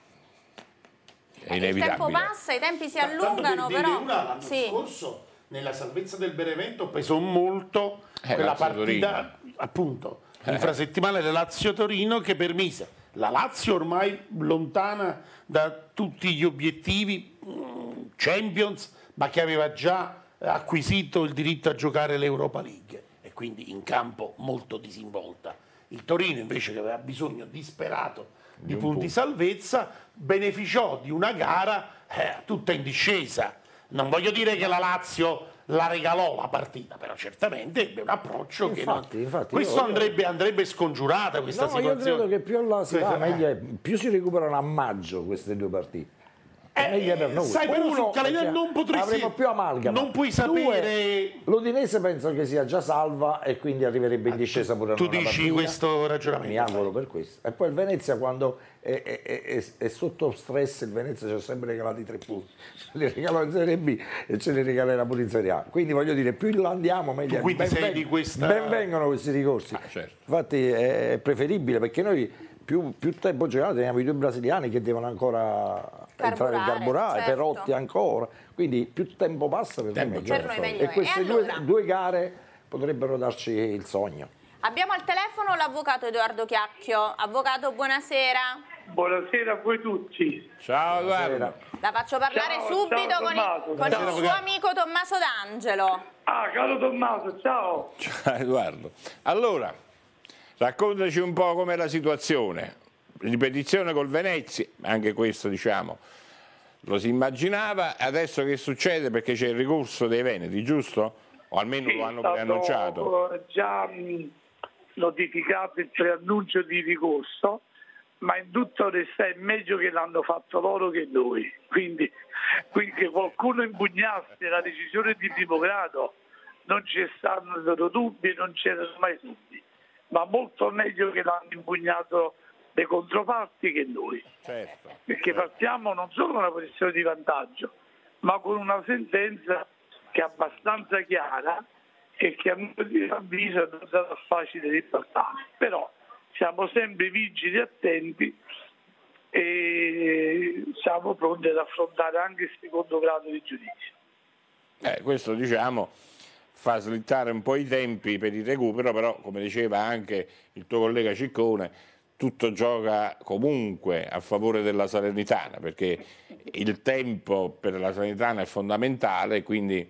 è inevitabile. Il tempo passa, i tempi si allungano, per però una, l'anno sì. scorso nella salvezza del Benevento pesò molto eh, quella Lazio partita, Torino. appunto, infrasettimanale Lazio-Torino, che permise la Lazio ormai lontana da tutti gli obiettivi Champions, ma che aveva già acquisito il diritto a giocare l'Europa League e quindi in campo molto disinvolta. Il Torino invece, che aveva bisogno disperato di, di punti punto. salvezza, beneficiò di una gara eh, tutta in discesa. Non voglio dire che la Lazio la regalò la partita, però certamente ebbe un approccio infatti, che non... infatti questo io, andrebbe, andrebbe scongiurata questa no, situazione. Io credo che più là si va, meglio, più si recuperano a maggio queste due partite. Eh, per noi. Sai, però sul calendario non potresti, più amalgama. Non puoi sapere. L'Udinese penso che sia già salva e quindi arriverebbe in discesa pure tu dici partita. Questo ragionamento? Mi auguro per questo. E poi il Venezia, quando è, è, è, è sotto stress, il Venezia ci ha sempre regalato tre punti, ce li regalò in Serie B e ce li regalerà pure in Serie A. Quindi voglio dire, più in là andiamo meglio. Tu quindi ben, sei ben, di questa... ben vengono questi ricorsi. Ah, certo. Infatti è preferibile, perché noi più, più tempo giocato teniamo i due brasiliani che devono ancora carburare, carburare certo. Perotti ancora, quindi più tempo passa per, tempo me per noi meglio e queste e allora? due, due gare potrebbero darci il sogno. Abbiamo al telefono l'avvocato Edoardo Chiacchio. Avvocato, buonasera. Buonasera a voi tutti. Ciao Edoardo. La faccio parlare ciao, subito ciao, con, Tommaso, il, con ciao. il suo amico Tommaso D'Angelo. Ah, caro Tommaso, ciao. Ciao Edoardo. Allora, raccontaci un po' com'è la situazione. Ripetizione col Venezia, anche questo diciamo lo si immaginava, adesso che succede? Perché c'è il ricorso dei veneti, giusto? O almeno sì, lo hanno stato preannunciato. Già mh, notificato il preannuncio di ricorso, ma in tutta onestà è meglio che l'hanno fatto loro che noi, quindi, quindi che qualcuno impugnasse la decisione di primo grado non ci stanno dubbi e non c'erano mai dubbi, ma molto meglio che l'hanno impugnato le controparti che noi, certo, perché certo. partiamo non solo da una posizione di vantaggio, ma con una sentenza che è abbastanza chiara e che a mio avviso non sarà facile riportare, però siamo sempre vigili e attenti e siamo pronti ad affrontare anche il secondo grado di giudizio. Eh, questo diciamo fa slittare un po' i tempi per il recupero, però come diceva anche il tuo collega Ciccone, tutto gioca comunque a favore della Salernitana, perché il tempo per la Salernitana è fondamentale, quindi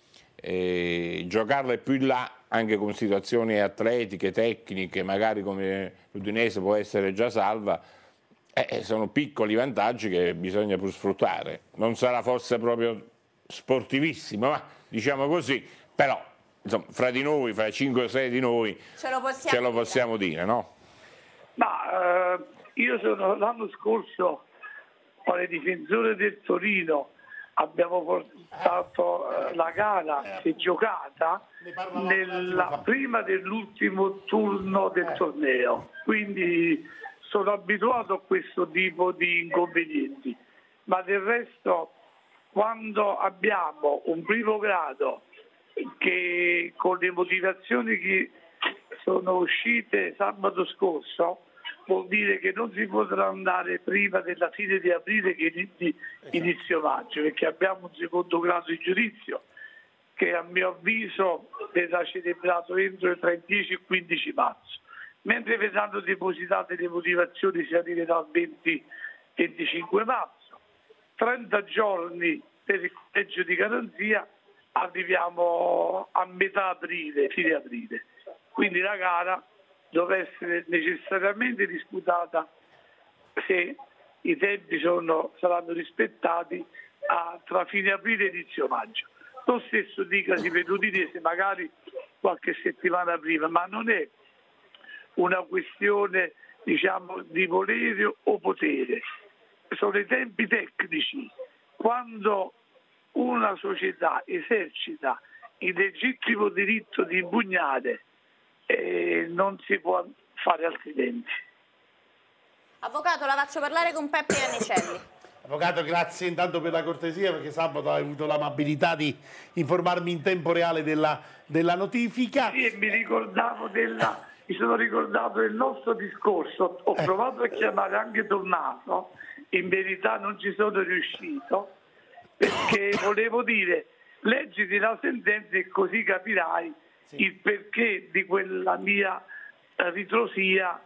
eh, giocarlo più in là, anche con situazioni atletiche, tecniche, magari come l'Udinese può essere già salva, eh, sono piccoli vantaggi che bisogna pur sfruttare. Non sarà forse proprio sportivissimo, ma diciamo così, però insomma, fra di noi, fra cinque o sei di noi, ce lo possiamo, ce lo possiamo dire. dire, no? Ma eh, io sono l'anno scorso quale difensore del Torino, abbiamo portato eh, la gara, si è giocata nella, prima dell'ultimo turno del torneo, quindi sono abituato a questo tipo di inconvenienti, ma del resto quando abbiamo un primo grado che con le motivazioni che sono uscite sabato scorso vuol dire che non si potrà andare prima della fine di aprile che di inizio maggio, perché abbiamo un secondo grado di giudizio che a mio avviso verrà celebrato entro il dieci e quindici marzo, mentre verranno depositate le motivazioni si arriverà al venti venticinque marzo, trenta giorni per il collegio di garanzia, arriviamo a metà aprile, fine aprile. Quindi la gara dovrà essere necessariamente disputata, se i tempi sono, saranno rispettati, a, tra fine aprile e inizio maggio. Lo stesso dicasi per l'Udinese, magari qualche settimana prima, ma non è una questione, diciamo, di volere o potere, sono i tempi tecnici. Quando una società esercita il legittimo diritto di impugnare, eh, non si può fare altrimenti. Avvocato, la faccio parlare con Peppe Iannicelli. Avvocato, grazie intanto per la cortesia, perché sabato hai avuto l'amabilità di informarmi in tempo reale della, della notifica. Sì, e mi ricordavo della, mi sono ricordato del nostro discorso, ho eh. provato a chiamare anche Tommaso, in verità non ci sono riuscito, perché volevo dire, leggiti la sentenza e così capirai sì. il perché di quella mia ritrosia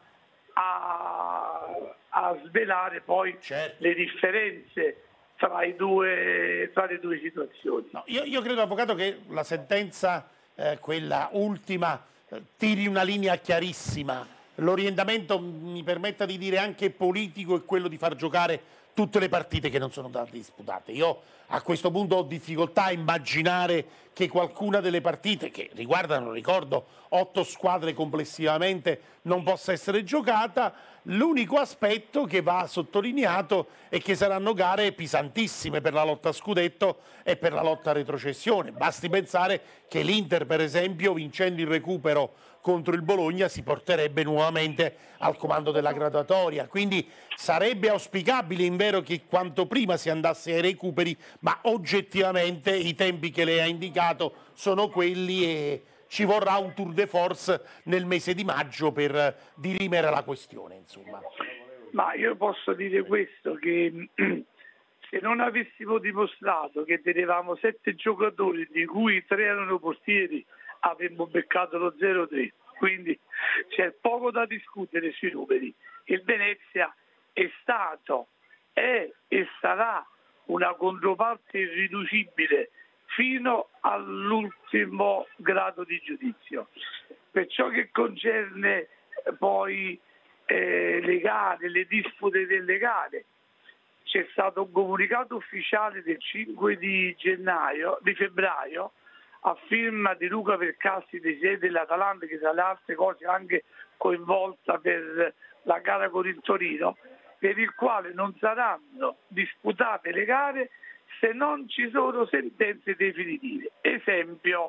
a, a svelare poi certo. le differenze tra, i due, tra le due situazioni. No, io, io credo, avvocato, che la sentenza, eh, quella ultima, eh, tiri una linea chiarissima. L'orientamento, mi permetta di dire, anche politico, è quello di far giocare tutte le partite che non sono state disputate. Io a questo punto ho difficoltà a immaginare che qualcuna delle partite, che riguardano, ricordo, otto squadre complessivamente, non possa essere giocata. L'unico aspetto che va sottolineato è che saranno gare pesantissime per la lotta a scudetto e per la lotta a retrocessione. Basti pensare che l'Inter, per esempio, vincendo il recupero contro il Bologna, si porterebbe nuovamente al comando della graduatoria, quindi sarebbe auspicabile invero che quanto prima si andasse ai recuperi, ma oggettivamente i tempi che lei ha indicato sono quelli e ci vorrà un tour de force nel mese di maggio per dirimere la questione, insomma. Ma io posso dire questo, che se non avessimo dimostrato che tenevamo sette giocatori, di cui tre erano portieri, avremmo beccato lo zero tre, quindi c'è poco da discutere sui numeri. Il Venezia è stato, è e sarà una controparte irriducibile fino all'ultimo grado di giudizio. Per ciò che concerne poi eh, le gare, le dispute delle gare, c'è stato un comunicato ufficiale del cinque di gennaio, di febbraio, a firma di Luca Percassi, presidente dell'Atalanta, che tra le altre cose anche coinvolta per la gara con il Torino, per il quale non saranno disputate le gare se non ci sono sentenze definitive. Esempio,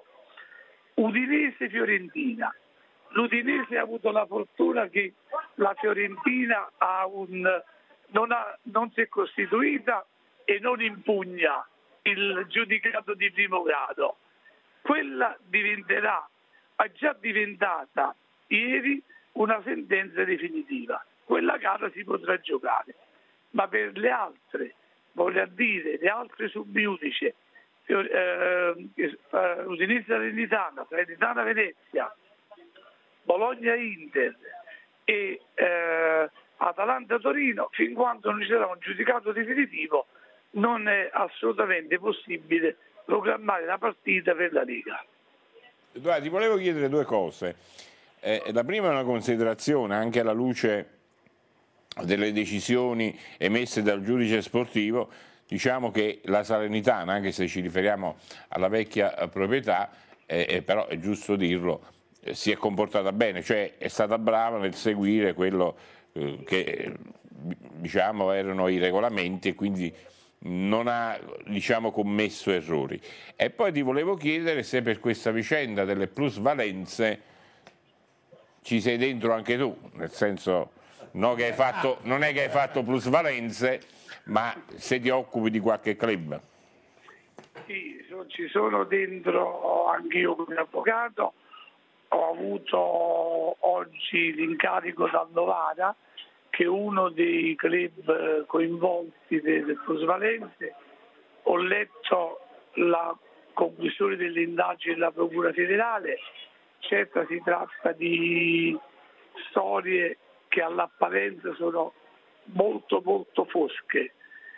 Udinese-Fiorentina. L'Udinese ha avuto la fortuna che la Fiorentina ha un, non, ha, non si è costituita e non impugna il giudicato di primo grado. Quella diventerà, è già diventata ieri, una sentenza definitiva. Quella gara si potrà giocare, ma per le altre, voglio dire, le altre subiudice eh, eh, Udinese Salernitana, Salernitana Venezia, Bologna Inter e eh, Atalanta Torino, fin quando non ci sarà un giudicato definitivo non è assolutamente possibile programmare la partita per la Lega. Guarda, ti volevo chiedere due cose. Eh, la prima è una considerazione anche alla luce delle decisioni emesse dal giudice sportivo. Diciamo che la Salernitana, anche se ci riferiamo alla vecchia proprietà, eh, però è giusto dirlo, eh, si è comportata bene, cioè è stata brava nel seguire quello eh, che diciamo erano i regolamenti e quindi non ha diciamo, commesso errori. E poi ti volevo chiedere se per questa vicenda delle plusvalenze ci sei dentro anche tu, nel senso no che hai fatto, non è che hai fatto plusvalenze, ma se ti occupi di qualche club. Sì, ci sono dentro anch'io come avvocato, ho avuto oggi l'incarico da Novara, che è uno dei club coinvolti delle plusvalenze. Ho letto la conclusione delle indagini della Procura federale. Certo, si tratta di storie che all'apparenza sono molto molto fosche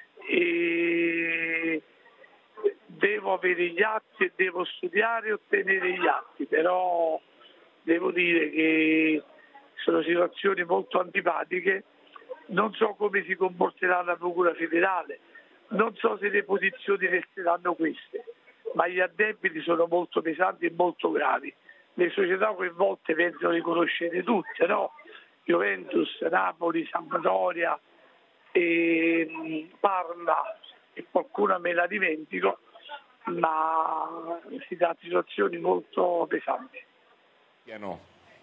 e devo avere gli atti e devo studiare e ottenere gli atti, però devo dire che sono situazioni molto antipatiche. Non so come si comporterà la Procura federale, non so se le posizioni resteranno queste, ma gli addebiti sono molto pesanti e molto gravi. Le società coinvolte penso le conoscete tutte, no? Juventus, Napoli, Sampdoria, e Parma e qualcuna me la dimentico, ma si dà situazioni molto pesanti. No.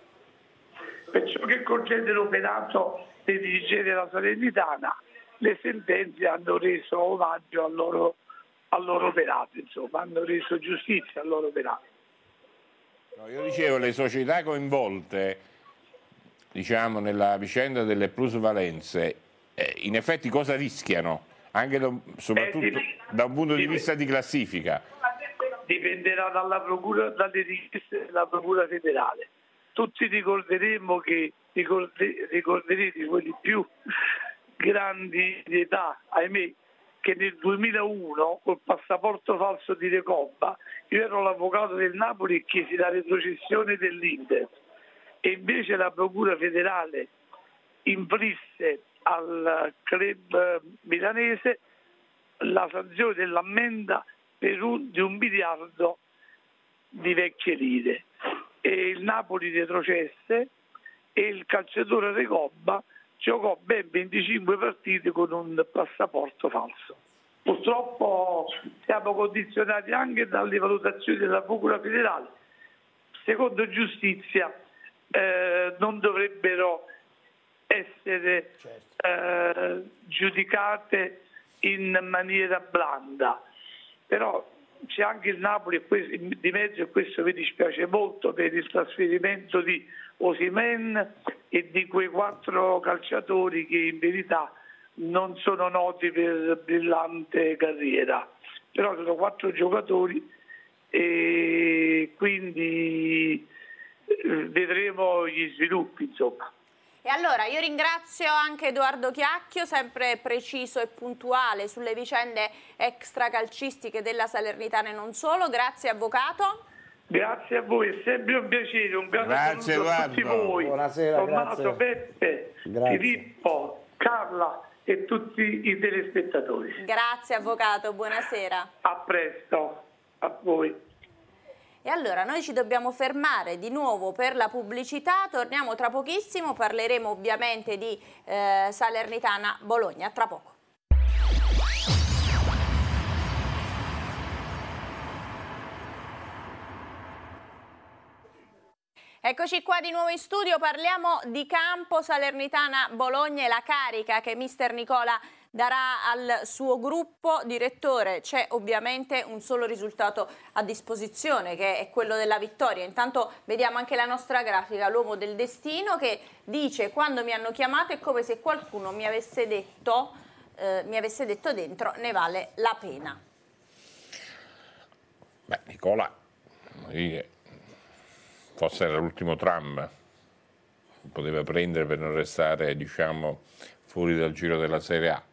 Per ciò che concerne l'operato dei dirigenti della Salernitana, le sentenze hanno reso omaggio al loro, al loro operato, insomma, hanno reso giustizia al loro operato. No, io dicevo, le società coinvolte, diciamo, nella vicenda delle plusvalenze, eh, in effetti cosa rischiano? Anche da, soprattutto eh, da un punto di vista di classifica. Dipenderà dalla procura, dalle richieste della Procura federale. Tutti ricorderemo che ricorde, ricorderete quelli più grandi di età, ahimè, che nel duemilauno col passaporto falso di Recoba io ero l'avvocato del Napoli e chiesi la retrocessione dell'Inter e invece la Procura federale inflisse al club milanese la sanzione dell'ammenda per un, di un miliardo di vecchie lire e il Napoli retrocesse e il calciatore Recoba giocò ben venticinque partite con un passaporto falso. Purtroppo siamo condizionati anche dalle valutazioni della Procura federale. Secondo giustizia eh, non dovrebbero essere eh, giudicate in maniera blanda, però c'è anche il Napoli di mezzo e questo mi dispiace molto per il trasferimento di Osimhen e di quei quattro calciatori che in verità non sono noti per brillante carriera, però sono quattro giocatori e quindi vedremo gli sviluppi, insomma. E allora io ringrazio anche Edoardo Chiacchio, sempre preciso e puntuale sulle vicende extracalcistiche della Salernitana e non solo. Grazie avvocato. Grazie a voi, è sempre un piacere, un grande saluto a tutti voi. Buonasera, Tommaso, grazie. Peppe, Grazie. Filippo, Carla e tutti i telespettatori. Grazie avvocato, buonasera. A presto, a voi. E allora noi ci dobbiamo fermare di nuovo per la pubblicità, torniamo tra pochissimo, parleremo ovviamente di eh, Salernitana Bologna, tra poco. Eccoci qua di nuovo in studio, parliamo di campo Salernitana Bologna e la carica che mister Nicola darà al suo gruppo. Direttore, c'è ovviamente un solo risultato a disposizione che è quello della vittoria. Intanto vediamo anche la nostra grafica, l'uomo del destino, che dice: quando mi hanno chiamato è come se qualcuno mi avesse detto, eh, mi avesse detto dentro ne vale la pena. Beh, Nicola, dire, forse era l'ultimo tram, poteva prendere per non restare, diciamo, fuori dal giro della Serie A.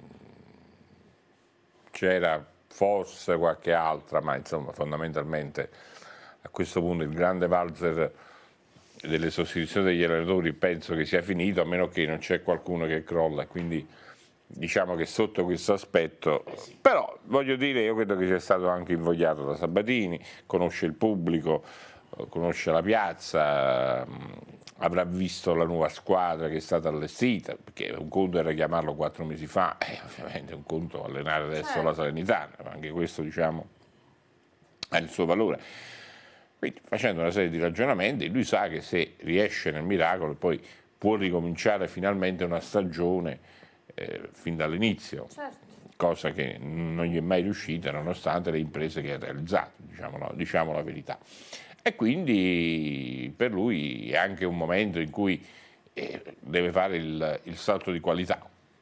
C'era forse qualche altra, ma insomma fondamentalmente a questo punto il grande valzer delle sostituzioni degli allenatori penso che sia finito, a meno che non c'è qualcuno che crolla, quindi diciamo che sotto questo aspetto, però voglio dire, io credo che sia stato anche invogliato da Sabatini, conosce il pubblico, conosce la piazza, avrà visto la nuova squadra che è stata allestita, perché un conto era chiamarlo quattro mesi fa, e ovviamente un conto allenare adesso certo. la Salernitana, ma anche questo diciamo ha il suo valore. Quindi facendo una serie di ragionamenti, lui sa che se riesce nel miracolo poi può ricominciare finalmente una stagione eh, fin dall'inizio, certo. cosa che non gli è mai riuscita nonostante le imprese che ha realizzato, diciamo, no, diciamo la verità. E quindi per lui è anche un momento in cui eh, deve fare il, il salto di qualità.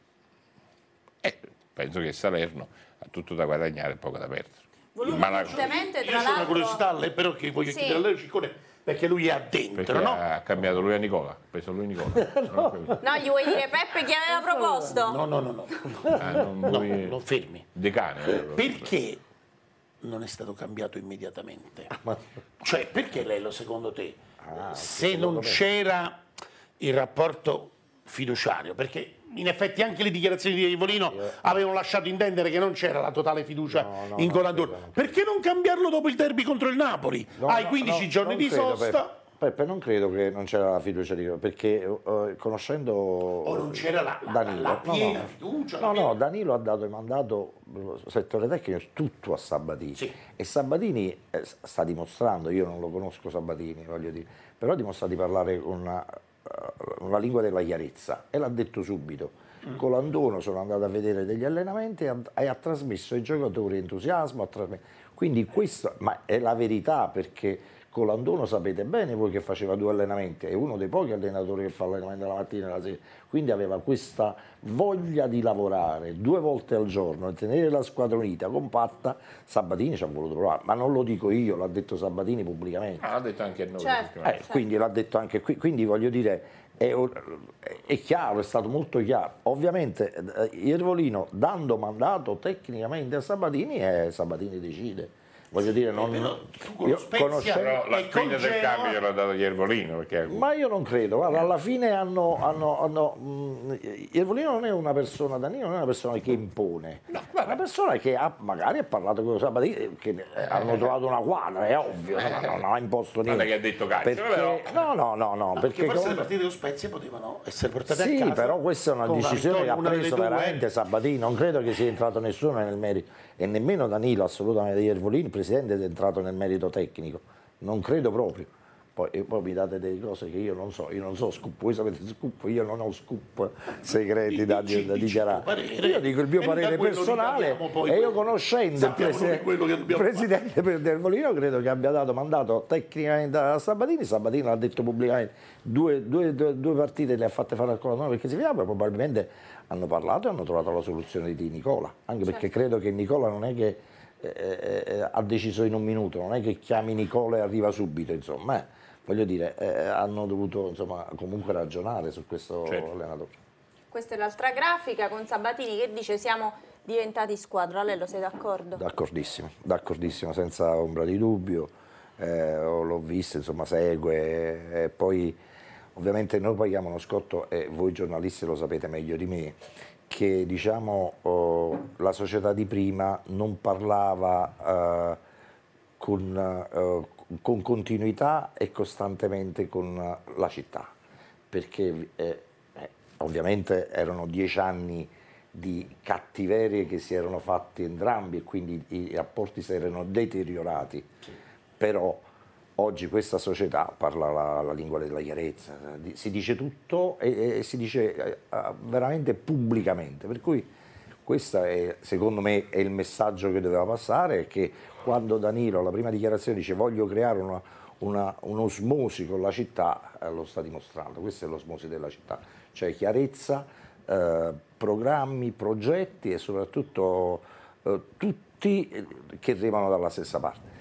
E penso che Salerno ha tutto da guadagnare e poco da perdere. Volutamente, tra l'altro, una curiosità però che voglio sì. chiedere a lei, Ciccone, perché lui è addentro, perché no? ha cambiato lui a Nicola, ha preso lui Nicola. no. no, gli vuoi dire Peppe chi aveva proposto? No, no, no, no. Ah, non, no, vuoi... non fermi. De cane. Perché non è stato cambiato immediatamente? Cioè, perché Lello, secondo te, ah, se non c'era il rapporto fiduciario, perché in effetti anche le dichiarazioni di Ievolino avevano lasciato intendere che non c'era la totale fiducia no, no, in Colandone. No, perché non cambiarlo dopo il derby contro il Napoli? No, Hai quindici no, giorni di credo, sosta. Peppe, Peppe, non credo che non c'era la fiducia di perché uh, conoscendo o non c'era la, Danilo, la, la piena no, no. fiducia. No, piena... no, Danilo ha dato il mandato settore tecnico tutto a Sabatini. Sì. E Sabatini eh, sta dimostrando, io non lo conosco Sabatini, voglio dire, però dimostra di parlare con una, uh, una lingua della chiarezza e l'ha detto subito. Con Landono sono andato a vedere degli allenamenti e ha, e ha trasmesso ai giocatori entusiasmo, ha trasmesso, quindi questo, ma è la verità perché con Landono sapete bene voi che faceva due allenamenti, è uno dei pochi allenatori che fa allenamento la mattina e la sera, quindi aveva questa voglia di lavorare due volte al giorno e tenere la squadra unita, compatta. Sabatini ci ha voluto provare, ma non lo dico io, l'ha detto Sabatini pubblicamente. Ah, l'ha detto anche a noi. Certo, eh, certo. Quindi l'ha detto anche qui, quindi voglio dire... È, è chiaro, è stato molto chiaro. Ovviamente Iervolino dando mandato tecnicamente a Sabatini e Sabatini decide. Voglio dire, non, io conoscendo, però la spinta del cambio gliel'ha dato Iervolino. Perché... Ma io non credo, guarda, alla fine hanno, hanno, hanno mh, Iervolino non è una persona, Danilo non è una persona che impone, no, è una persona che ha, magari ha parlato con Sabatini, che eh, hanno trovato una quadra, è ovvio, eh, non, non ha imposto niente. Non è che ha detto calcio, perché, però... No, no, no, no, no perché forse come... le partite dello Spezia potevano essere portate sì, a casa. Sì, però questa è una decisione che ha preso veramente Sabatini, non credo che sia entrato nessuno nel merito, e nemmeno Danilo, assolutamente, Iervolino, il presidente è entrato nel merito tecnico, non credo proprio. Poi, e poi mi date delle cose che io non so, io non so scoop, voi sapete scoop, io non ho scoop segreti da, da dichiarare. Io dico il mio parere personale e io conoscendo il presidente, presidente del Molino credo che abbia dato mandato tecnicamente a Sabatini, Sabatini l'ha detto pubblicamente, due, due, due, due partite le ha fatte fare al Colandone perché si fidava, probabilmente hanno parlato e hanno trovato la soluzione di Nicola, anche perché certo. credo che Nicola non è che eh, eh, ha deciso in un minuto, non è che chiami Nicola e arriva subito, insomma. Eh. Voglio dire, eh, hanno dovuto insomma, comunque ragionare su questo certo. allenatore. Questa è l'altra grafica con Sabatini che dice siamo diventati squadra. Lei lo sei d'accordo? D'accordissimo, d'accordissimo, senza ombra di dubbio. Eh, l'ho visto, insomma, segue. E poi ovviamente noi paghiamo uno scotto e voi giornalisti lo sapete meglio di me, che diciamo oh, la società di prima non parlava eh, con... Eh, con continuità e costantemente con la città, perché eh, eh, ovviamente erano dieci anni di cattiverie che si erano fatti entrambi e quindi i rapporti si erano deteriorati, sì. Però oggi questa società parla la, la lingua della chiarezza, si dice tutto e, e si dice eh, veramente pubblicamente, per cui questo è, secondo me, è il messaggio che doveva passare, che quando Danilo alla prima dichiarazione dice voglio creare una, una, un'osmosi con la città, eh, lo sta dimostrando, questa è l'osmosi della città, cioè chiarezza, eh, programmi, progetti e soprattutto eh, tutti che remano dalla stessa parte.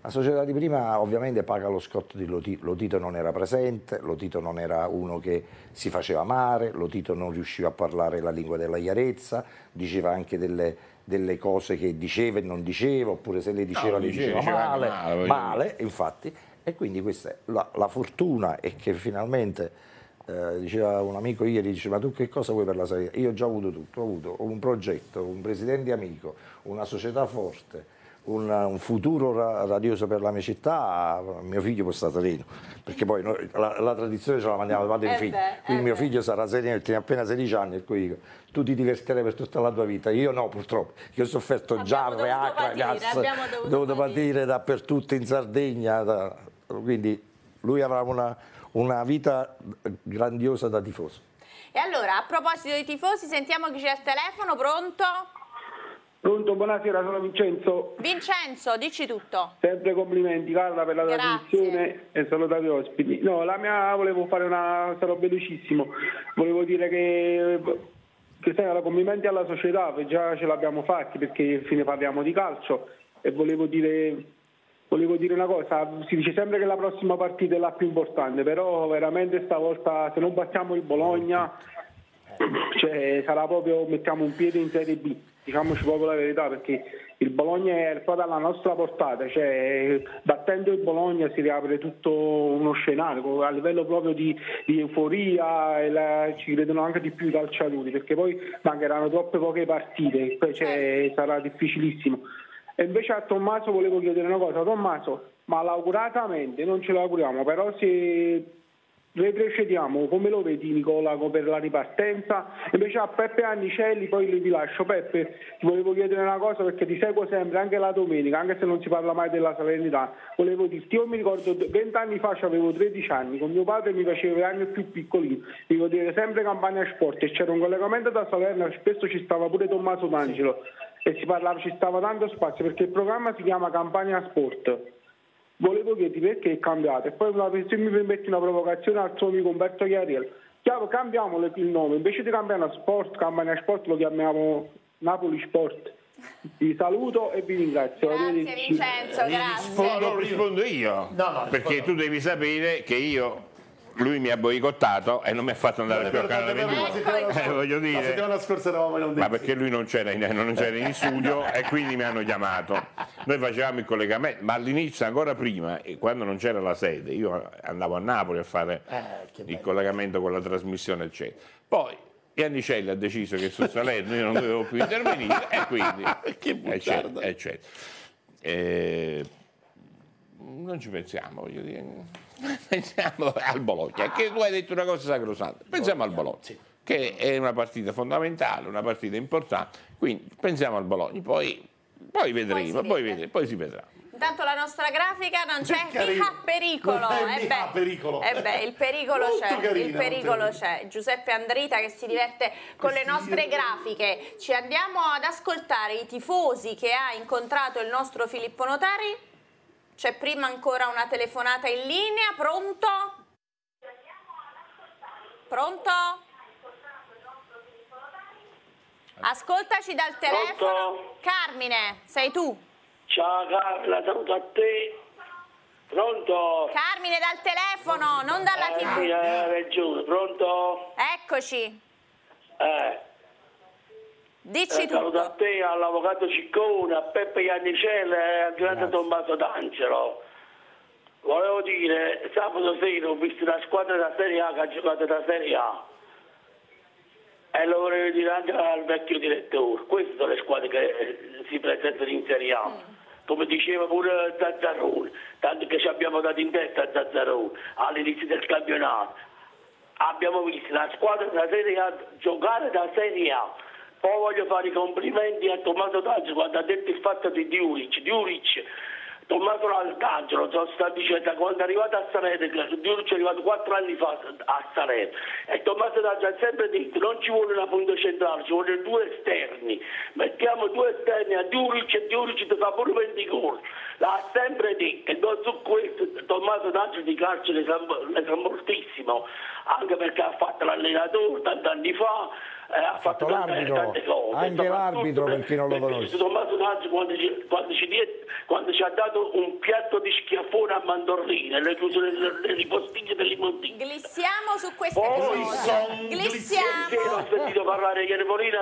La società di prima ovviamente paga lo scotto di Lotito. Lotito non era presente, Lotito non era uno che si faceva amare, Lotito non riusciva a parlare la lingua della chiarezza, diceva anche delle, delle cose che diceva e non diceva, oppure se le diceva no, le diceva, diceva male, male, male, infatti. E quindi questa è la, la fortuna è che finalmente, eh, diceva un amico ieri, dice ma tu che cosa vuoi per la Salernitana? Io ho già avuto tutto, ho avuto un progetto, un presidente amico, una società forte, un, un futuro ra radioso per la mia città, mio figlio può stare sereno, perché poi noi, la, la tradizione ce la mandiamo da padre e figlio, quindi mio figlio sarà sereno, tiene appena sedici anni, e cui dico, tu ti divertirai per tutta la tua vita, io no purtroppo, io ho sofferto giarre, acqua, gas, ho dovuto, dovuto patire. patire dappertutto in Sardegna, da, quindi lui avrà una, una vita grandiosa da tifoso. E allora, a proposito di tifosi, sentiamo chi c'è al telefono, pronto? Pronto, buonasera, sono Vincenzo. Vincenzo, dici tutto. Sempre complimenti Carla per la trasmissione e salutate ospiti. No, la mia volevo fare una, sarò velocissimo, volevo dire che, che sai, complimenti alla società, già ce l'abbiamo fatti perché fine parliamo di calcio e volevo dire, volevo dire una cosa, si dice sempre che la prossima partita è la più importante, però veramente stavolta se non battiamo il Bologna, cioè sarà proprio, mettiamo un piede in Serie B. Diciamoci proprio la verità, perché il Bologna è proprio alla nostra portata, cioè battendo il Bologna si riapre tutto uno scenario a livello proprio di, di euforia e la, ci credono anche di più i calciatori, perché poi mancheranno troppe poche partite, cioè, sarà difficilissimo. E invece a Tommaso volevo chiedere una cosa, Tommaso, ma lauguratamente non ce l'auguriamo, però se retrocediamo, come lo vedi Nicola per la ripartenza? Invece a Peppe Annicelli, poi li lascio. Peppe, ti volevo chiedere una cosa perché ti seguo sempre, anche la domenica, anche se non si parla mai della Salernitana. Volevo dirti, io mi ricordo vent'anni fa, avevo tredici anni, con mio padre mi facevo anche più piccolino, mi vedevo sempre Campania Sport e c'era un collegamento da Salerno, spesso ci stava pure Tommaso D'Angelo e si parlava, ci stava tanto spazio perché il programma si chiama Campania Sport. Volevo chiederti perché è cambiato e poi se mi permetti una provocazione al suo amico Umberto Chiariello, chiaro, cambiamo il nome, invece di Campania Sport, Campania Sport lo chiamiamo Napoli Sport. Vi saluto e vi ringrazio. Grazie Vincenzo, grazie. Rispondo, rispondo io, no, no, perché tu devi sapere che io lui mi ha boicottato e non mi ha fatto andare più a Canale ventidue, eh, voglio dire, la settimana scorsa eravamo in ma perché lui non c'era in, in studio e quindi mi hanno chiamato. Noi facevamo il collegamento, ma all'inizio, ancora prima, quando non c'era la sede, io andavo a Napoli a fare eh, il collegamento con la trasmissione eccetera. Poi Annicelli ha deciso che su Salerno io non dovevo più intervenire e quindi che eccetera, eccetera. E, non ci pensiamo, voglio dire. Pensiamo al Bologna, che tu hai detto una cosa sacrosanta, pensiamo al Bologna, che è una partita fondamentale, una partita importante, quindi pensiamo al Bologna, poi, poi vedremo, poi, poi, vedremo, poi si vedrà. Intanto la nostra grafica non c'è mica pericolo, eh beh, pericolo. Eh beh, il pericolo c'è, il pericolo c'è. Giuseppe Andrita che si diverte con le nostre grafiche. Ci andiamo ad ascoltare i tifosi che ha incontrato il nostro Filippo Notari. C'è prima ancora una telefonata in linea, pronto? Pronto? Ascoltaci dal telefono. Pronto? Carmine, sei tu? Ciao Carla, saluto a te. Pronto? Carmine dal telefono, non dalla eh, tivù. Sì, hai ragione, pronto? Eccoci. Eh. Dici eh, tutto. Saluto a te, all'avvocato Ciccone, a Peppe Iannicelli e al grande Tommaso D'Angelo. Volevo dire, sabato sera ho visto la squadra da Serie A che ha giocato da Serie A. E lo volevo dire anche al vecchio direttore. Queste sono le squadre che si presentano in Serie A. Mm. Come diceva pure Zazzaroni, tanto che ci abbiamo dato in testa a Zazzaroni all'inizio del campionato. Abbiamo visto la squadra da Serie A giocare da Serie A. Poi voglio fare i complimenti a Tommaso D'Angelo quando ha detto il fatto di Diuric. Diuric, Tommaso D'Angelo, sono stato dicendo quando è arrivato a Salerno, Diuric è arrivato quattro anni fa a Salerno e Tommaso D'Angelo ha sempre detto non ci vuole una punta centrale, ci vogliono due esterni, mettiamo due esterni a Diuric e Diuric ti fa pure venti gol. L'ha sempre detto e su questo Tommaso D'Angelo di calcio ne sa, ne sa moltissimo, anche perché ha fatto l'allenatore tanti anni fa. Eh, ha fatto l'arbitro, anche l'arbitro per chi non lo conosce. Tommaso Tanzi quando ci, quando, ci, quando ci ha dato un piatto di schiaffone a mandorline, le chiuse le, le ripostiglie delle limondine. Glissiamo su queste Poi cose. Glissiamo. Ho sentito parlare ieri Molina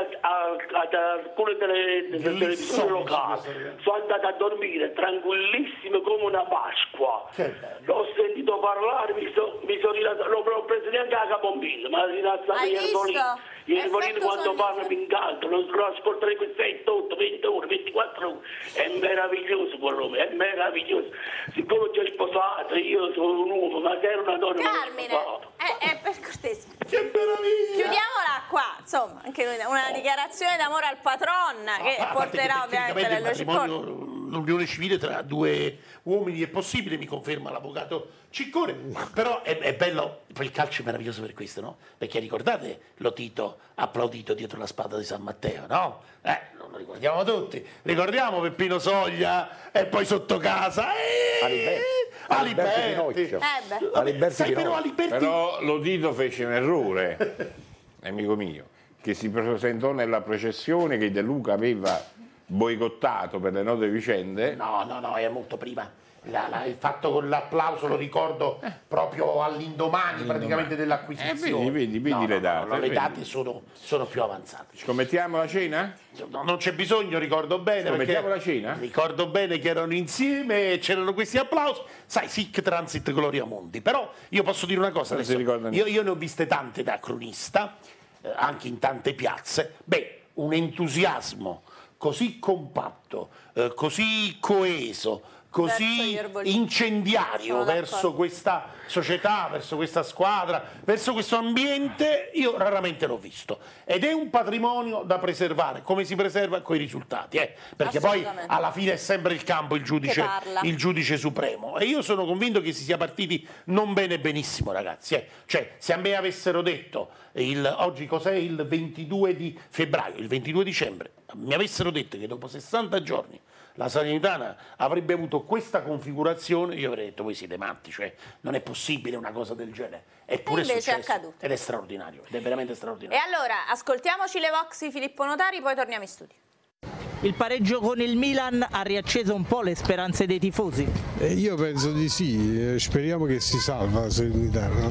ad alcune delle, delle televisioni locali. Sono andato a dormire tranquillissimo come una Pasqua. L'ho sentito parlare, mi sono so rilassato, non l'ho preso neanche a capombilla, ma rilassato ieri Molina. Ieri Molina quando parla mi incalza, lo, lo ascolterei per sette, otto, venti ore, ventiquattro ore. È meraviglioso quell'uomo, è meraviglioso. Siccome ci ho sposato, io sono un uomo, ma se era una donna Carmine, eh, eh, per cortesia. Che meraviglia! Chiudiamola qua, insomma, anche noi, una oh. dichiarazione d'amore al patron che ah, porterà ovviamente Lello Ciccone. L'unione civile tra due uomini è possibile, mi conferma l'avvocato Ciccone, però è, è bello, poi il calcio è meraviglioso per questo, no? Perché ricordate lo Tito applaudito dietro la spada di San Matteo, no? Eh, non lo ricordiamo tutti, ricordiamo Peppino Soglia e poi sotto casa, eh, Aliberti, Aliberti, Aliberti, eh Aliberti sai, però, Aliberti... però lo Tito fece un errore, amico mio, che si presentò nella processione che De Luca aveva boicottato per le note vicende. No, no, no, è molto prima. La, la, il fatto con l'applauso lo ricordo eh. proprio all'indomani praticamente dell'acquisizione. Eh, vedi, vedi, vedi no, le date. No, no, le vedi. date sono, sono più avanzate. Scommettiamo la cena? No, non c'è bisogno, ricordo bene. Scommettiamo la cena? Ricordo bene che erano insieme, c'erano questi applausi. Sai, sic transit gloria mundi. Però io posso dire una cosa adesso. Io, io ne ho viste tante da cronista, eh, anche in tante piazze. Beh, un entusiasmo così compatto, eh, così coeso, così incendiario verso questa società, verso questa squadra, verso questo ambiente, io raramente l'ho visto. Ed è un patrimonio da preservare, come si preserva con i risultati, eh? Perché poi alla fine è sempre il campo il giudice, il giudice supremo. E io sono convinto che si sia partiti non bene benissimo, ragazzi. Eh? Cioè, se a me avessero detto, il, oggi cos'è il ventidue di febbraio, il ventidue dicembre, mi avessero detto che dopo sessanta giorni la Salernitana avrebbe avuto questa configurazione, io avrei detto voi siete matti, cioè non è possibile una cosa del genere. Eppure è successo, è accaduto. Ed è straordinario, ed è veramente straordinario. E allora, ascoltiamoci le vox di Filippo Notari, poi torniamo in studio. Il pareggio con il Milan ha riacceso un po' le speranze dei tifosi? Eh, io penso di sì, speriamo che si salva la Salernitana,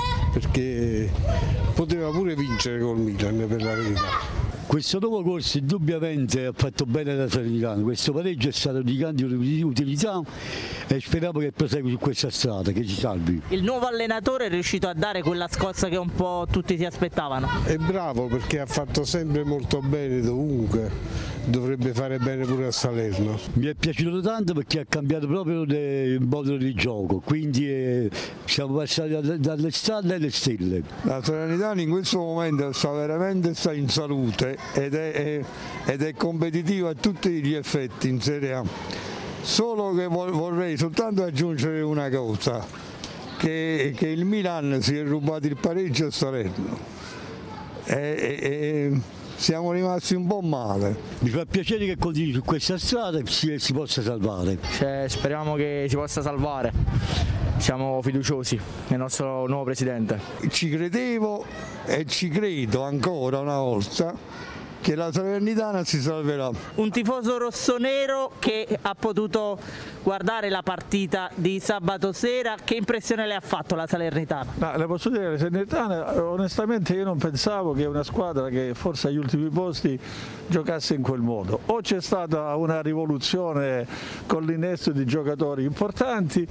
perché poteva pure vincere col Milan, per la verità. Questo nuovo corso indubbiamente ha fatto bene la Salernitana, questo pareggio è stato di grande utilità e speriamo che prosegui su questa strada, che ci salvi. Il nuovo allenatore è riuscito a dare quella scossa che un po' tutti si aspettavano? È bravo perché ha fatto sempre molto bene dovunque, dovrebbe fare bene pure a Salerno. Mi è piaciuto tanto perché ha cambiato proprio il modo di gioco, quindi eh, siamo passati dalle stalle alle stelle. La Salernitana in questo momento sta veramente sta in salute ed è, ed è competitiva a tutti gli effetti in Serie A. Solo che vorrei soltanto aggiungere una cosa, che, che il Milan si è rubato il pareggio a Salerno e, e, e siamo rimasti un po' male. Mi fa piacere che continui su questa strada e si, si possa salvare. Cioè, speriamo che si possa salvare, siamo fiduciosi nel nostro nuovo presidente. Ci credevo e ci credo ancora una volta che la Salernitana si salverà. Un tifoso rossonero che ha potuto guardare la partita di sabato sera, che impressione le ha fatto la Salernitana? Ma le posso dire, la Salernitana onestamente io non pensavo che una squadra che forse agli ultimi posti giocasse in quel modo. O c'è stata una rivoluzione con l'innesto di giocatori importanti,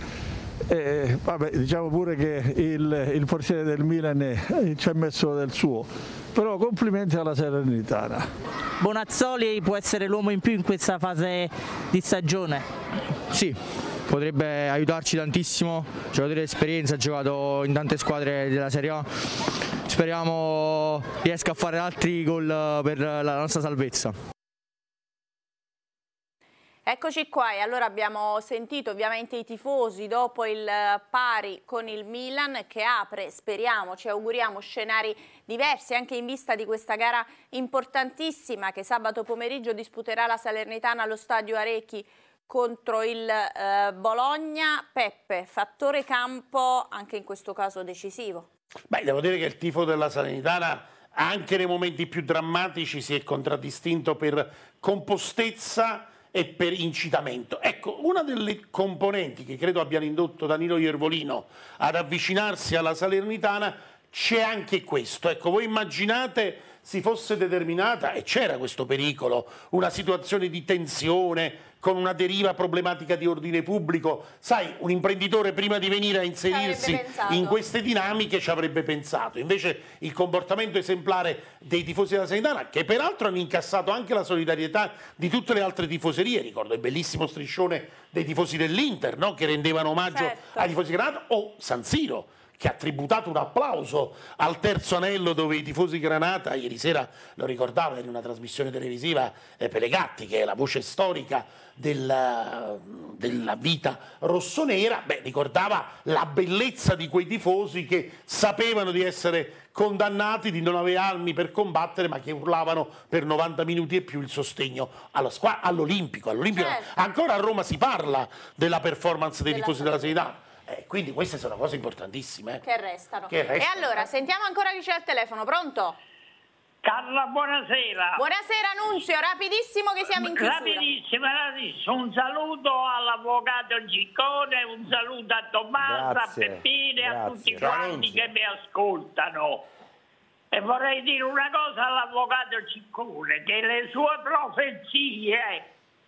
e, vabbè, diciamo pure che il, il portiere del Milan è, ci ha messo del suo, però complimenti alla Salernitana. Bonazzoli può essere l'uomo in più in questa fase di stagione? Sì, potrebbe aiutarci tantissimo, giocatore di esperienza, ha giocato in tante squadre della Serie A, speriamo riesca a fare altri gol per la nostra salvezza. Eccoci qua, e allora abbiamo sentito ovviamente i tifosi dopo il pari con il Milan che apre, speriamo, ci auguriamo, scenari diversi anche in vista di questa gara importantissima che sabato pomeriggio disputerà la Salernitana allo stadio Arechi contro il eh, Bologna. Peppe, fattore campo anche in questo caso decisivo. Beh, devo dire che il tifo della Salernitana anche nei momenti più drammatici si è contraddistinto per compostezza e per incitamento. Ecco, una delle componenti che credo abbiano indotto Danilo Iervolino ad avvicinarsi alla Salernitana c'è anche questo. Ecco, voi immaginate si fosse determinata, e c'era questo pericolo, una situazione di tensione con una deriva problematica di ordine pubblico. Sai, un imprenditore prima di venire a inserirsi in queste dinamiche ci avrebbe pensato. Invece il comportamento esemplare dei tifosi della Salernitana, che peraltro hanno incassato anche la solidarietà di tutte le altre tifoserie, ricordo il bellissimo striscione dei tifosi dell'Inter, no? Che rendevano omaggio certo. ai tifosi Granata, o San Siro, che ha tributato un applauso al terzo anello, dove i tifosi Granata, ieri sera lo ricordava in una trasmissione televisiva eh, Pelegatti, che è la voce storica della, della vita rossonera, beh, ricordava la bellezza di quei tifosi che sapevano di essere condannati, di non avere armi per combattere, ma che urlavano per novanta minuti e più il sostegno alla squadra, all'Olimpico. all'Olimpico. Certo. Ancora a Roma si parla della performance dei della tifosi della Salernitana. Eh, quindi queste sono cose importantissime. Eh. Che restano. Che restano. E allora, sentiamo ancora chi c'è al telefono. Pronto? Carla, buonasera. Buonasera Nunzio, rapidissimo che siamo in chiusura. Rapidissimo, rapidissimo. Un saluto all'avvocato Giccone, un saluto a Tommaso, Grazie. a Peppino e a tutti Grazie. quanti che mi ascoltano. E vorrei dire una cosa all'avvocato Giccone, che le sue profezie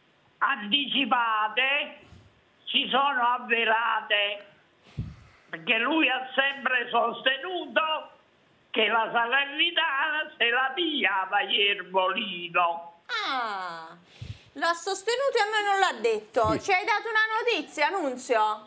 anticipate si sono avverate, perché lui ha sempre sostenuto che la Salernitana se la pigliava Iervolino. Ah, l'ha sostenuto e a me non l'ha detto. Ci hai dato una notizia, Nunzio?